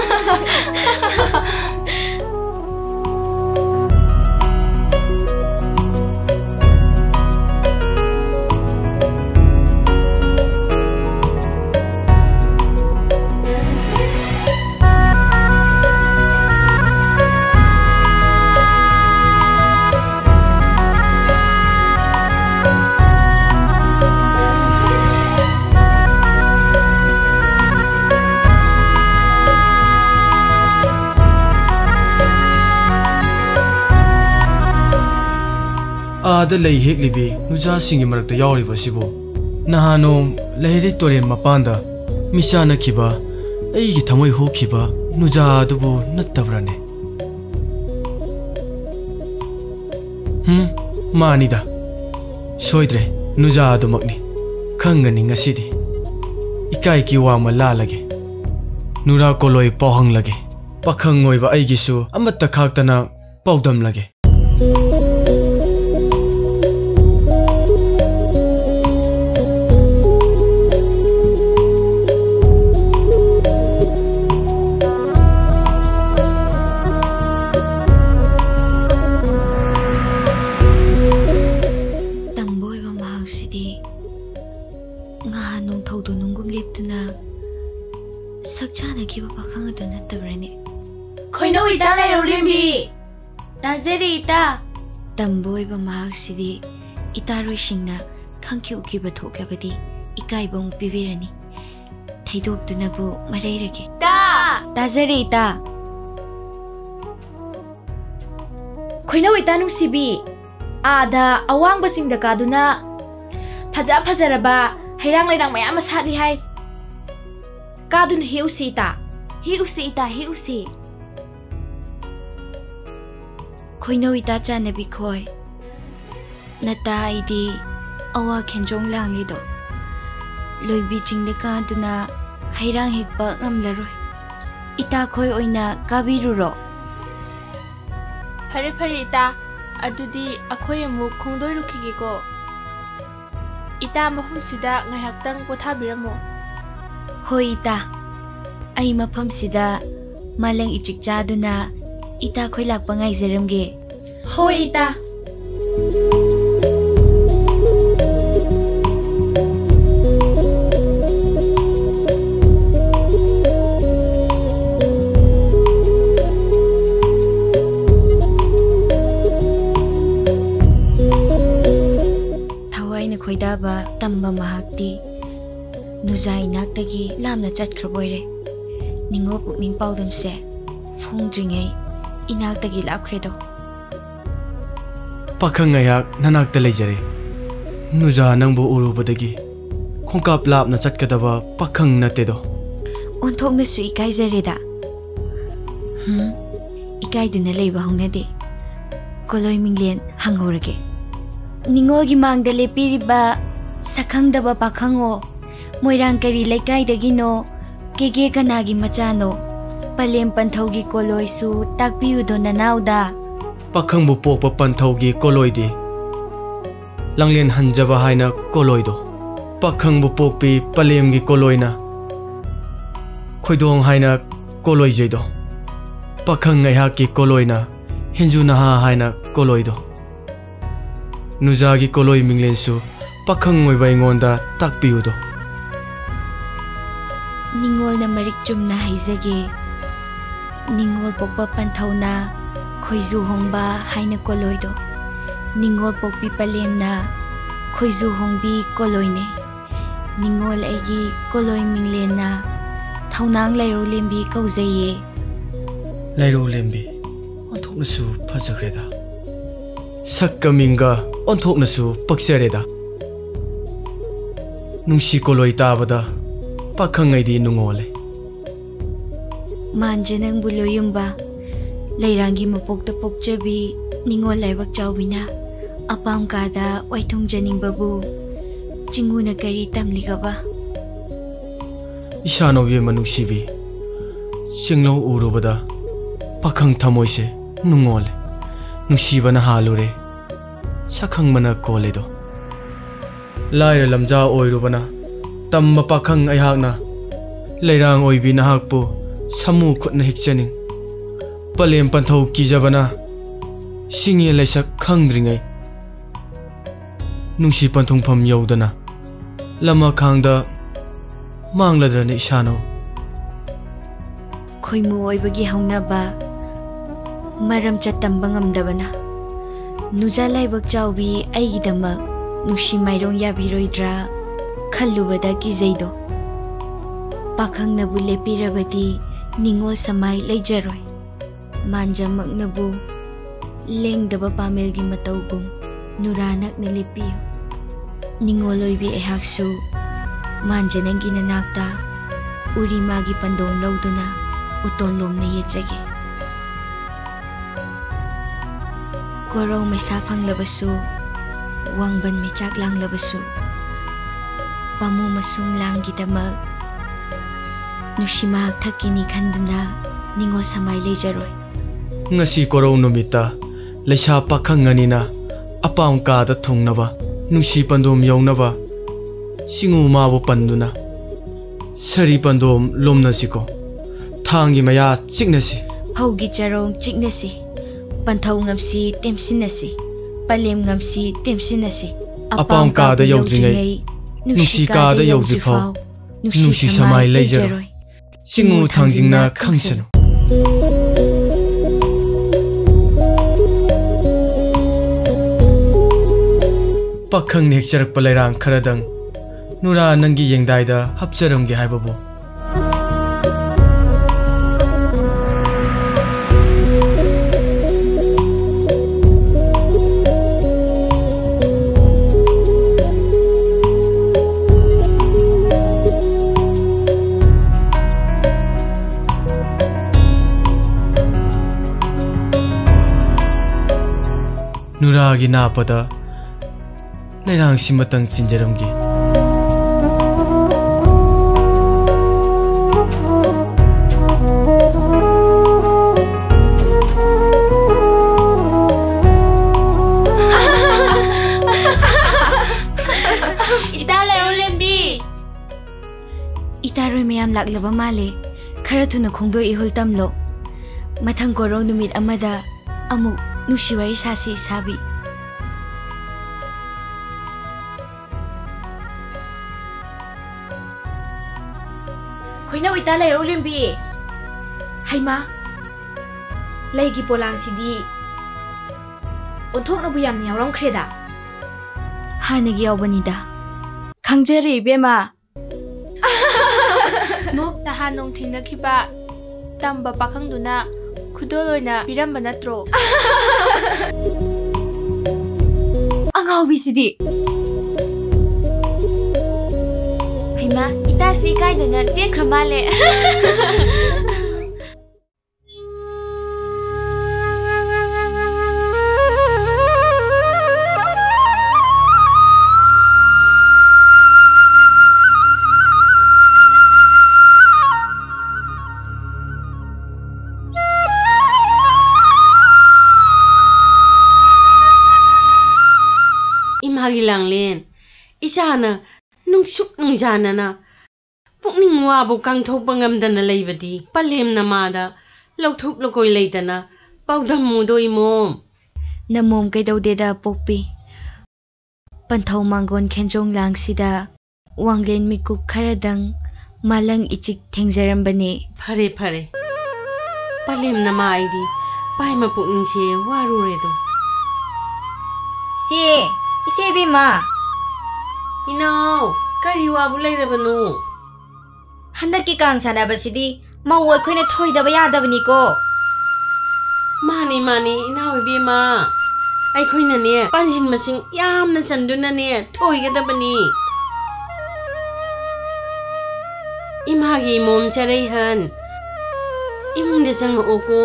आदा लई हेक्लिबी नुजा सिंगी मरक्ता यावरिबा सिबो नहानोम लहरे तोरेन मपांदा मिसाना खिबा एगी थमोय होखिबा नुजा दुबो नत्तब्राने हम मानिदा सोइद्रे नुजा दुमकनी खंगनी ngasiदी इकाई की वांगमा लालगे नुरा कोलोय पौहंग लगे पखंग ओइबा आइगिसु अमत्ता खाक्तना पौदम लगे तंबोय बमागसिदी इतारोइसिंगना खंखि उकिबा थोकबदी इकाइबों पिबिरनी थैदोक्तुनबु मरैरगे ता ताजरे इता खोइनौ इता नुसिबी आदा अवांग बसिंगदा कादुना फजा फजरबा हैरांग लैरांग मयाम सारी हाय कादुन हेउसी इता हेउसी इता हेउसी खोइनौ इता चानबी खोय नता इदी अवा खेंजोंग लांगलिदो लोइबी चिंगदा कादुना हैरांग हेकपा ngamlaroy इता खोय ओइना काबिरुरो फरे फरे इता अदुदी अखोय अमु खोंदोय रुखिगेको इता मफमसिदा ngaihaktang पोथाबिरमो होय इता आई मफमसिदा मालंग इचिक चादुना इता खोय लाकपा ngaijरमगे होय इता थवाइना खोइदाबा तंबा महाक्ति नुजा इनाक्तगी लामना चटख्रबोइरे निंगो पुकनिंग पाउदमसे फोंद्रिङै इनाक्तगी लाख्रेदो पाखंग अयाक ननाक्ता लेजरे नुजा नंबो उरुबदगी खोंकाप लापना चटकदबा पाखंग नतेदो ओंथोंगसु इकाइजरेदा हम इकाइदुना लेबा हौनदे कोलोय मिंगलेन हंगौरगे निंगोगी मांगदा लेपिरिबा सखंगदबा पाखंगो मोइरांग करी लेकाइदगिनो केगे कनागी मचानो पलेम पंथौगी कोलोयसु ताकपियुदो ननाउदा पाखंग बु पोप पंथौगी कोलोयदे लंगलेन हंजबा हाइना कोलोयदो पाखंग बु पोपी पलेमगी कोलोयना खोइदोंग हाइना कोलोयजेदो पाखंग अयाकी कोलोयना हिंजू नहा हाइना कोलोयदो नुजागी कोलोय मिंगलेनसु पाखंग ओइबा इंगोंदा ताकपियुदो निंगोल न मरिक चुमना हाइजगे निंगोल पोपा पंथौना खोइजू होंबा हाइना कोलोयदो निंगोल पोपी पलेमना खोइजू होंबी कोलोयने निंगोल एगी कोलोय मिंगलेना थौनांग लैरो लेंबी कौजैये लैरो लेंबी ओंथोकनसु फजग्रेदा सक्का मिंगा ओंथोकनसु पक्सरेदा नुंसी कोलोय ताबदा पाखंगैदी नुंगोले मानजनंग बुलोयुंबा लैरांगी मपोक्ता पोक्चबी निंगोल लाइबक चाउबिना अपाम कादा वाइथुंग जनिंबबु चिंगुना करी तमलिगबा इशानोबे मनुसीबी चिंगलो उरुबदा पाखंग थमोइसे नुंगोले नुसीबना हालुरे सखंग मना कोलेदो लाय लमजा ओइरुबना तम पाखंग अयाकना लैरांग ओइबी नहाकपु समु खुटना हिक्चनिंग पलेम पंथौ कीजबना सिंगे लैसक खंद्रिङै नुंसी पंथुंगफम यौदना लमा खांगदा मांगलद्रने इशानो खोइमु ओइबगी हौनबा मरम चतंबा ngamdabana नुजा लाइबक चाउबी आइगिदमक नुसी माइरों याबिरोइद्रा खल्लुबदा किजैदो पाखंगनबु लेपिरबदी निंगोल समाय लेजरोय मानजमकनबु लेंगदबा पामेलगी मतौगुम नुरानकने लेपियो निंगोलोइबी एहाकसु मानजनंगी ननाक्ता उरिमागी पंदोन लौदुना उतोन लोमने येचगे कोरौ मैसा फंगलबसु वांगबन में चाक लांगलबसु पामु मसुम लांगिदमक नुशिमा थकिनी खंदुना निंगो समाय लेजरोय ngasi korau numita leisa pakhanganina apam ka da thungnaba nusi pandom yaunaba singu mabu panduna sari pandom lomnasiko thangi maya chiknasi phaugi charong chiknasi panthau ngamsi temsinasi palem ngamsi temsinasi apam ka da yaudringai nusi ka da yaudri phau nusi samai lejaroi singu thangjingna khangsanu पाखंग नेक्चरक पलैरांग खरदंग नुरा नंगी येंगदाइदा हपचरमगे हाइबबो नुरागी नापदा लैरांग सिमतंग चिंजरमगी इता लेबी इतारोय मयाम लाक्लबा माले खरा थुना खोंदो इहुल तमलो मथंग कोरो नुमित अमदा अमु नुशिवाई सासी साबी खोइना उइता लेरो लेम्बी हाइमा लेगी पोलांग सिदी ओथोकनबु याम यावरमख्रेदा हानगी यावबनिदा खंजरे बेमा ꯅꯣꯛ ꯅꯍꯥꯟ ꯅꯣꯡ ꯊꯦꯡꯅꯈꯤꯕ ꯇꯝꯕ ꯄꯥꯈꯪꯗꯨꯅ ꯈꯨꯗꯣꯜ ꯑꯣꯏꯅ ꯄꯤꯔꯝꯕ ꯅꯠꯇ꯭ꯔꯣ? ꯑꯉꯥꯎꯕꯤꯁꯤꯗꯤ ꯍꯩꯃꯥ ꯏꯇꯥꯁꯤ ꯏꯀꯥꯏꯗꯅ ꯆꯦꯟꯈ꯭ꯔ ꯃꯥꯜꯂꯦ꯫ Imagi langlen isana nungsuk nungjanana pukning wabu kangthok pangamdana leibadi palem namada lauthuk lokoi leitana paudam mudo imom namom kaidawdeda pokpi panthau mangon khenjong langsida wanglen mikup kharadang malang ichik thengjarambani phare phare palem nama aidi paima pukning se waruredo si ise bima inau kari wabu leirabanu handaki kang sanabasidi mawoi khoina thoidaba yadabani ko mani mani inau bima ai khoina ne panjin masing yamna sanduna ne thoigadabani imagi mom charai han imde sang oko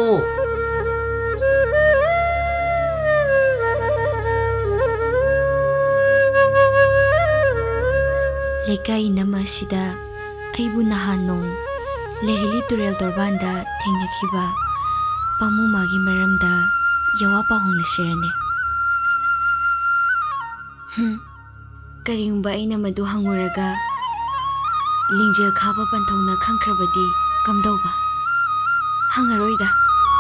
lekai namasida aibu nahanong lehili turel torbanda thengnakhiba pamu magi maramda yawa pahong lesirane hm karingba ina madu hanguraga lingjel khaba panthongna khangkhrabadi kamdauba hangaroida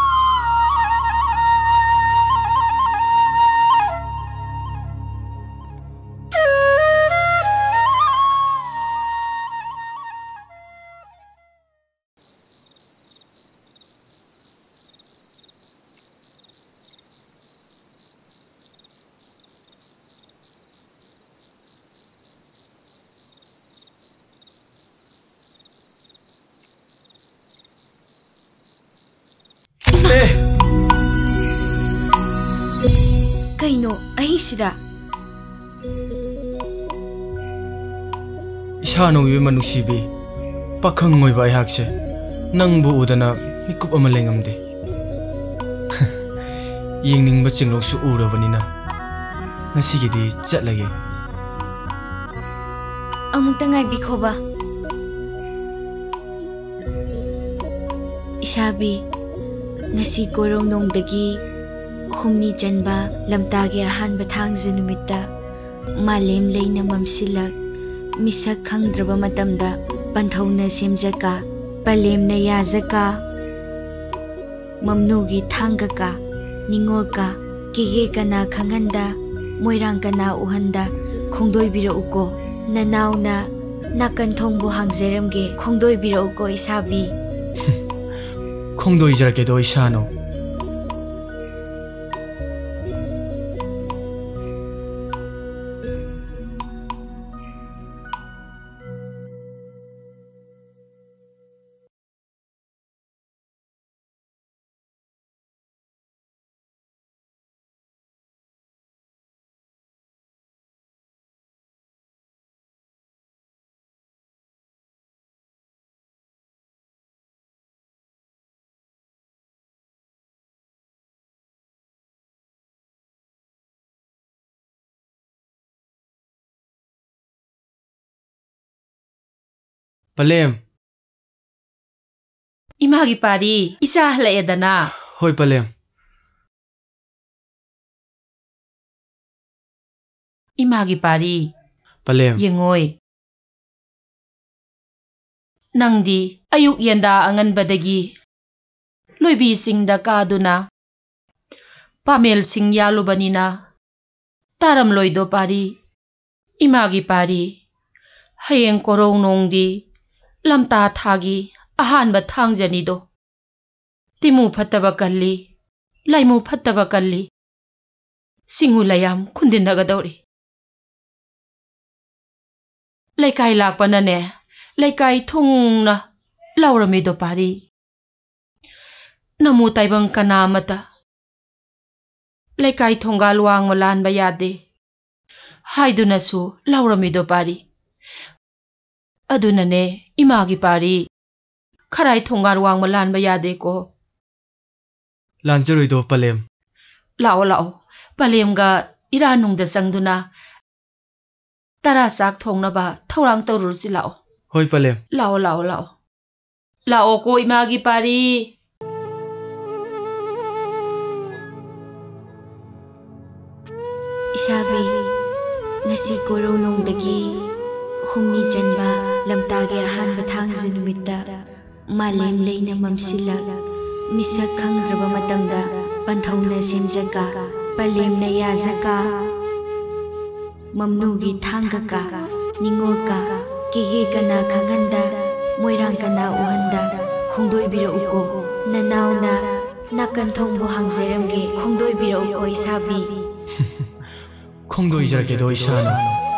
kaino ahisida isano wi manusibi pakhang ngoi bai hakse nangbu udana mikup ama lengamde yengning ba chinglok su urabanina ngasigidi chatlage amukta ngai bikhoba isabi ngasi korong nongdagi humni chanba lamtage ahanba thangje numitta malem leina mamsilak misak khangdraba matamda panthौना semjaka palemna yazaka mamnugi thangaka ningoka kige kana khanganda moirang kana uhanda khongdoi bira uko nanauna nakan thongbu hangjeramge khongdoi bira uko isabi khongdoi jarke do isano Palem imagi pari isa halaedana hoi palem imagi pari palem yengoi nangdi ayuk yenda angan badagi loibi singda kaduna pamel sing yalubanina taram loido pari imagi pari hayeng korong nongdi lamta thagi ahanba thangjanido timu phattaba kalli laimu phattaba kalli singu layam khundinagadori laikai lakpanane laikai thungna ꯂꯥꯎꯔꯝꯃꯤꯗꯣ ꯄꯥꯔꯤ ꯅꯃꯨ ꯇꯥꯏꯕꯪ ꯀꯅꯥ ꯑꯃꯇ ꯂꯩꯀꯥꯏ ꯊꯣꯡꯒꯥꯜ ꯋꯥꯡꯃ ꯂꯥꯟꯕ ꯌꯥꯗꯦ ꯍꯥꯏꯗꯨꯅꯁꯨ ꯂꯥꯎꯔꯝꯃꯤꯗꯣ ꯄꯥꯔꯤ ꯑꯗꯨꯅꯅꯦ ꯏꯃꯥꯒꯤ ꯄꯥꯔꯤ ꯈꯔꯥꯏ ꯊꯣꯡꯒꯥꯜ ꯋꯥꯡꯃ ꯂꯥꯟꯕ ꯌꯥꯗꯦꯀꯣ ꯂꯥꯟꯖꯔꯣꯏꯗꯣ ꯄꯂꯦꯝ ꯂꯥꯛꯑꯣ ꯂꯥꯛꯑꯣ ꯄꯂꯦꯝꯒ ꯏꯔꯥꯅꯨꯡꯗ ꯆꯪꯗꯨꯅ ꯇꯔꯥ ꯆꯥꯛ ꯊꯣꯡꯅꯕ ꯊꯧꯔꯥꯡ ꯇꯧꯔꯨꯔꯁꯤ ꯂꯥꯛꯑꯣ ꯍꯣꯏ ꯄꯂꯦꯝ ꯂꯥꯛꯑꯣ ꯂꯥꯛꯑꯣ ꯂꯥꯛꯑꯣ ꯂꯥꯛꯑꯣ ꯀꯣ ꯏꯃꯥꯒꯤ ꯄꯥꯔꯤ ꯏꯁꯥꯕꯤ ngasi Koronongdagi humni chanba lamtage ahanba thangze numitta malem leina mamsilak misak khangdraba matamda panthongna semjaka palemna yazaka mamnugi thangaka ningolka kege kana khanganda moirang kana uhanda khongdoi bira uko nanauna nakan thongbo hangzeramge khongdoi bira uko isabi khongdoi jarge do isana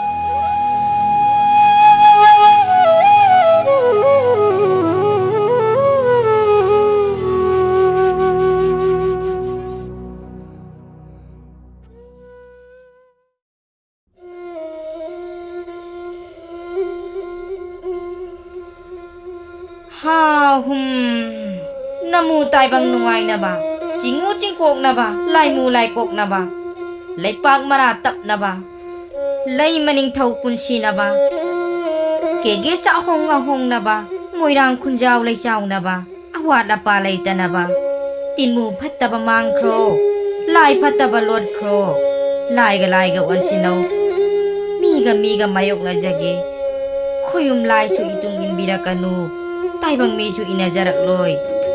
ha hum namu taibang nungai na ba jingmu jingkok na ba laimu laikok na ba laipak mara tap na ba lai maning thau punsi na ba kege sa hong nga hong na ba moirang khunjaw lai chaw na ba awat na pa lai ta na ba tinmu phatta ba mang kro lai phatta ba lot kro lai ga lai ga wan sinaw mi ga mi ga mayok na jage khoyum lai chu itung in birakanu taibang mi chu inajarak loy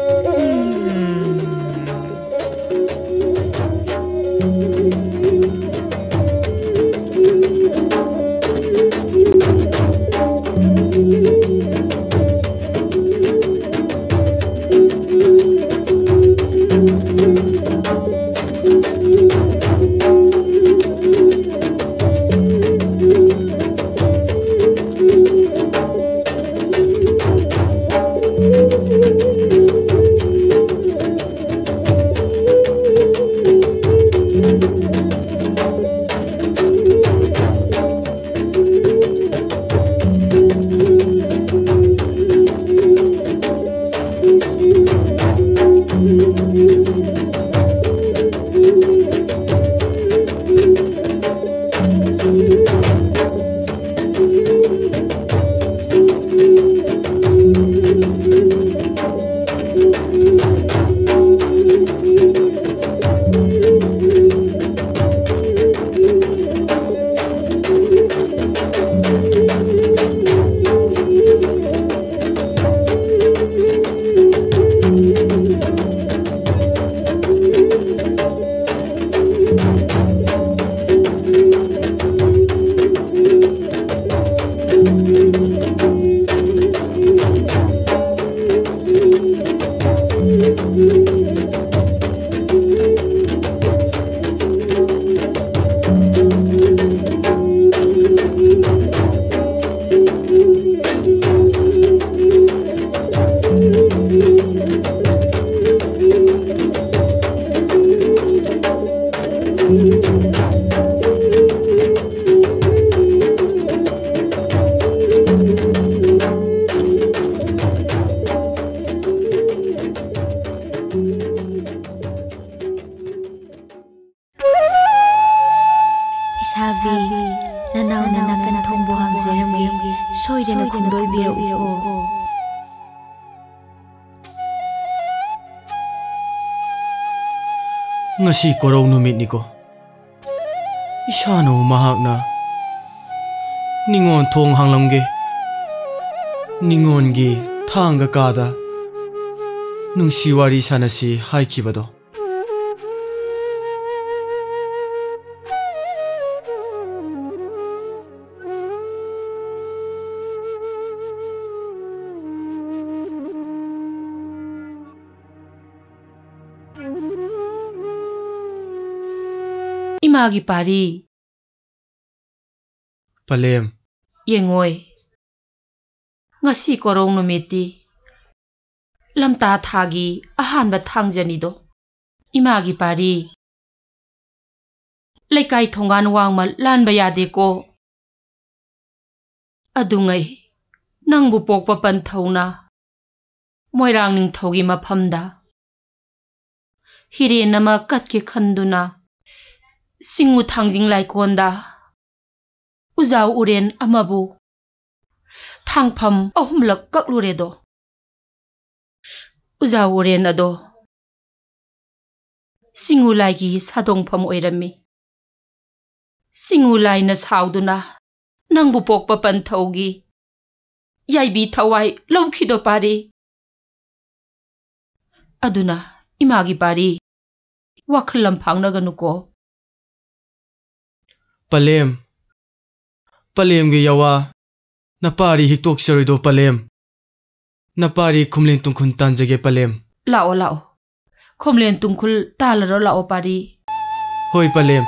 ngasi korong numit niko isano mahakna ningon thong hanglamge ningon gi thanga kada nungsi wari sanasi haikibado Imagi pari Palem Yengoi ngasi korong numiti lamta thagi ahanba thangjanido imagi pari laikai thongan wangma lanba yade ko adungai nangbu pokpa panthona moirang ning thogi maphamda hiren nama katke khanduna singu thangjing laikonda ujau uren amabu thangpham ahumlak kakluredo ujau uren ado singu laigi sadongpham oirami singu laina sauduna nangbu pokpa panthogi yaibi thawai lawkhido pari aduna imagi pari wakhalam phangnaganuko Palem Palem ge yawa napari hiktok seroido Palem napari khumlen tungkhun tanjage Palem lao lao khumlen tungkhul talaro lao pari hoi Palem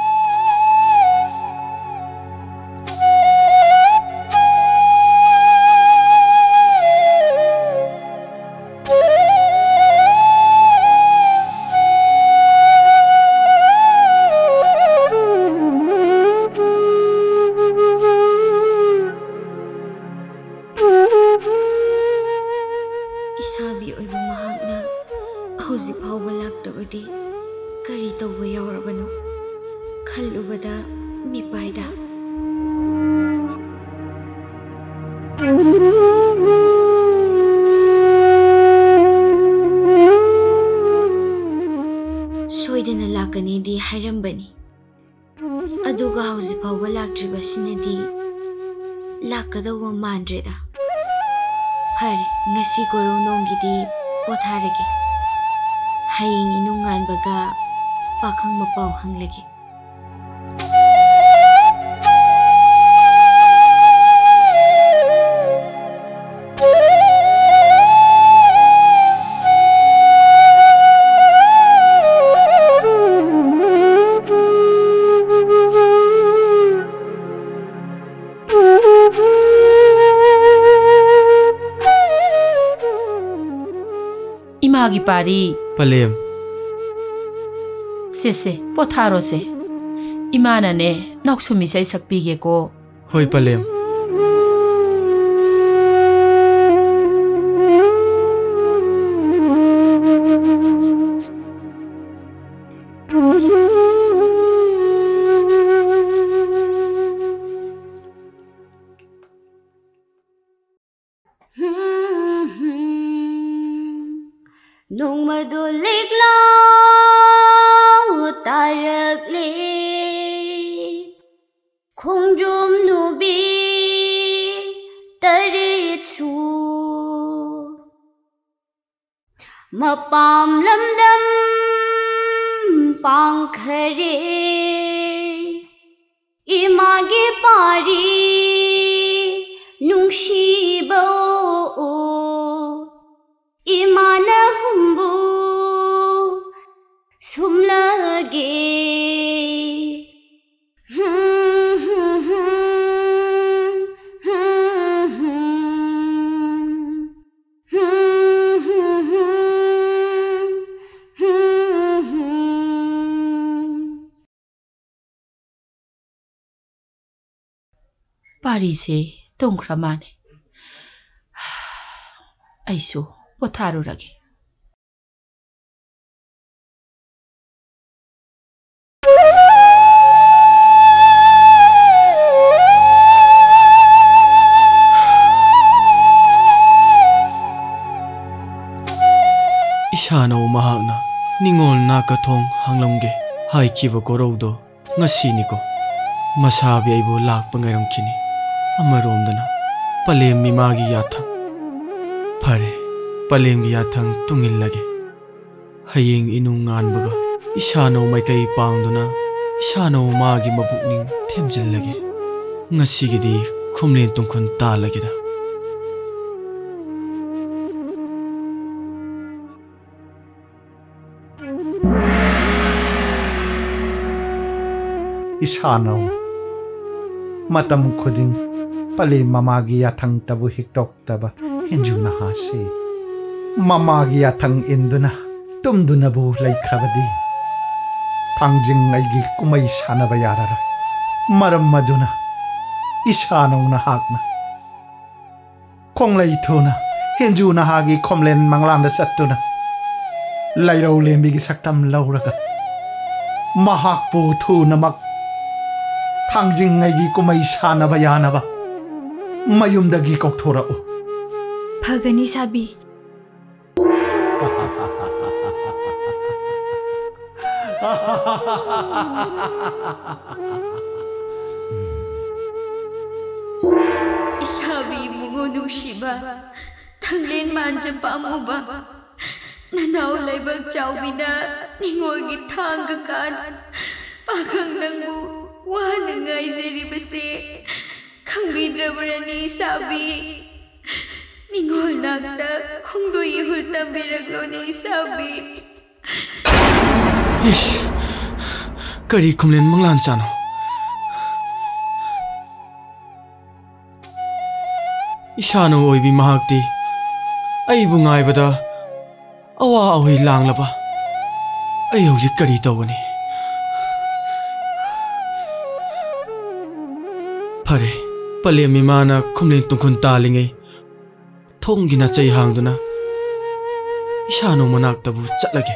soidana lakani di hairambani aduga hausi phawa laktriba sinadi lakadawa mandreda phare ngasi koronongi di potharage haying inungan baga pakhang mapau hanglage imagi pari Palem se se potharo se imana ne noksumi sai sakpige ko hoi Palem Nungmadu ligla tarakle khongjom nubi taritsu mapam lamdam pangkhare imagi pari nungsibo imana humbu sumlage pari se tongkramane aisu potharu rage Ishana umahagna ningol na kathong hanglomge hai kiba korowdo ngasi niko masabi aibo lakpa ngairam kini amaromdana Palem mimagi yathang phare Palem gi yathang tungil lage hayeng inung ngan baga ishano maikai pangduna ishano magi mabukning themjil lage ngasi gidi khumlen tungkhun ta lage da Ishano matam khuding Palem mamagi yathang tabu hiktok taba henjuna hase mama gi athang induna tumduna bu laikhrabadi thangjing aigi kumai sanaba yarara maram maduna isanong na hakna konglai thuna henju na hagi khomlen manglanda sattuna lairau lembi gi saktam lauraga mahak pu thu namak thangjing aigi kumai sanaba yanaba mayumdagi kokthora o phagani sabi Isabi mungonu shiba thanglen manja pamuba nanau laibak chawbina ningol gi thang kan pakhang nangbu wana ngai jeri base khangbidrabrani sabi ningol nakta khongdo yihul tambiraglo ni sabi Ish, kari kumlen manglan chano. Ishano oibi mahakti, ai bungai bada, awa awi lang laba, ai hojik kari tawani. Pare, pale mi mana kumlen tungkun talingai, thongi na chay hangduna, ishano manak tabu chatlage.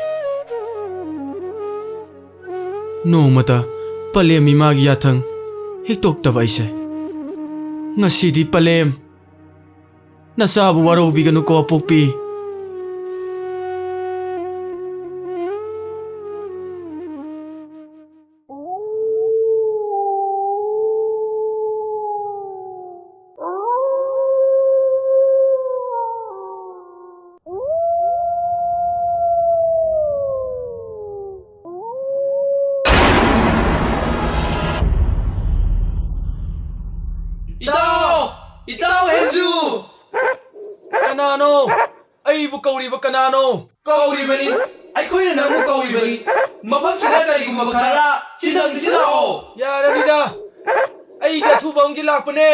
Nomata palem imagi yathang hiktok tabaise ngasidi palem nasabu waro biganu ko apokpi Kanano kauri bani ai koi na namu kauri bani mafam sila kari gumma khara sidang sila o ya radida ai ga thu bang gi lakpane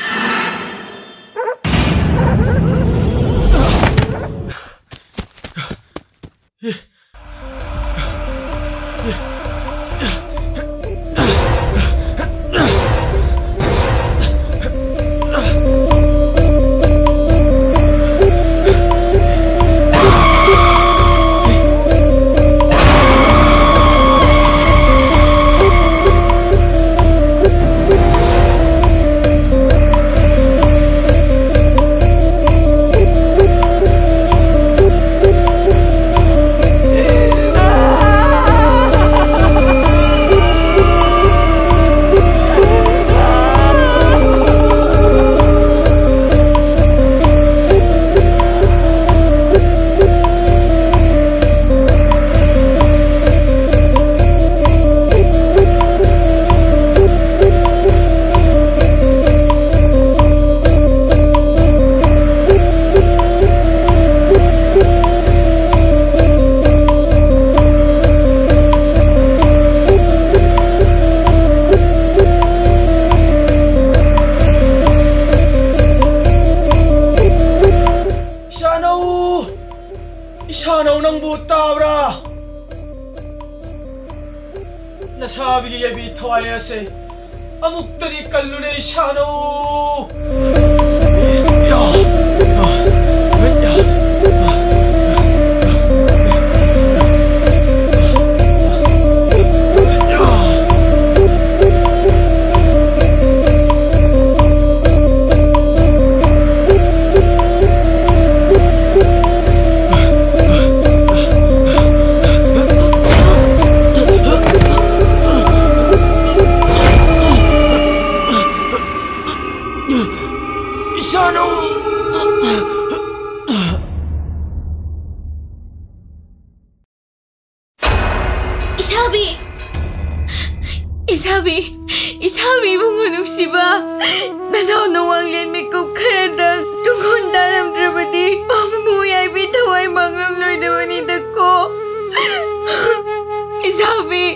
Nasabi yabi thawaya se amuk tari kallune shano ya Isabi, isabi bungo nuksiba. Nanaw nawang len mi ko karadang tungkol dalam drabadi. Pamumuyay bitaway manglam loy dawani dako. Isabi,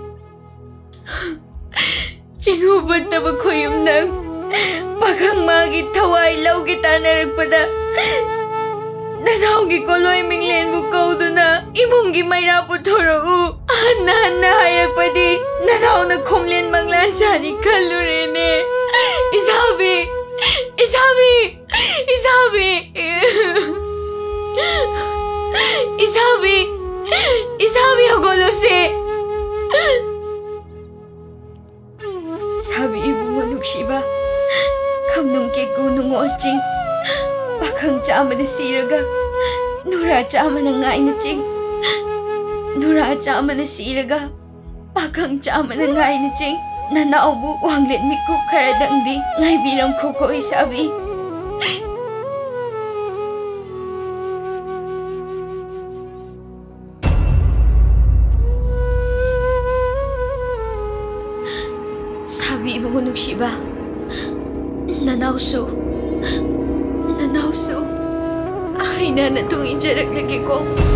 chingubat na ba ko yung nang pagang magi taway law kita naragpada. ननाउगी कोलोई मिंगलेनबु कौदुना इमुंगी मैरा पुथोरउ हन्ना हन्ना हायरपदी ननाउना खोमलेन मंगलान जानी खल्लुरेने इसाबी इसाबी इसाबी इसाबी इसाबी हगोलोसे साबी इबुंगो नुक्सिबा खमनुम के कुनुंगोचिंग पाखंग चामन सिरगा नुरा चामन ngaina ching नुरा चामन सिरगा पाखंग चामन ngaina ching ननाउबु वांगलेन मिकु खरदंगदी ngaibirम खोको इसाबी साबी इबुंगो नुक्सिबा ननाउसु ननाउसु आइना नतुंग इंजरक्लगेको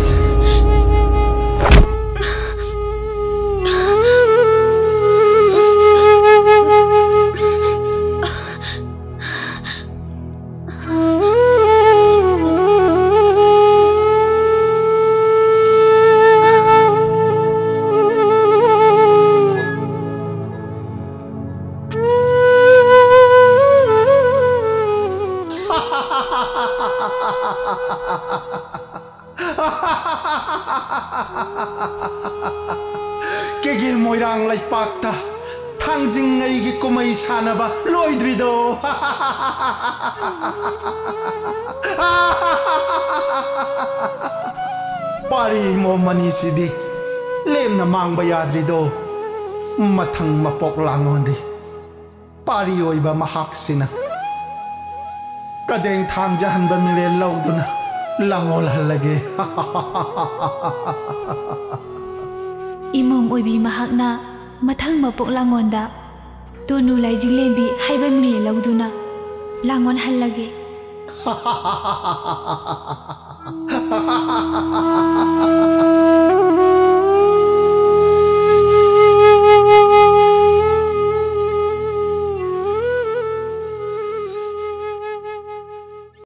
केगे मोइरांग लाइपाक्ता थांजिंगैगी कुमै सानबा लोइद्रिदो पारी मोमनी सिदी लेमना मांगबा याद्रिदो मथंग मपोक लांगोंदी पारी ओइबा महाक्सिना कदें थांजहनबा मिले लौदुना लांगोल हल्लगे इमुम ओइबी महाकना मथंग मपोक लांगोंदा तोनु लाइजिंग लेंबी हाइबा मिले लौदुना लांगोन हल्लगे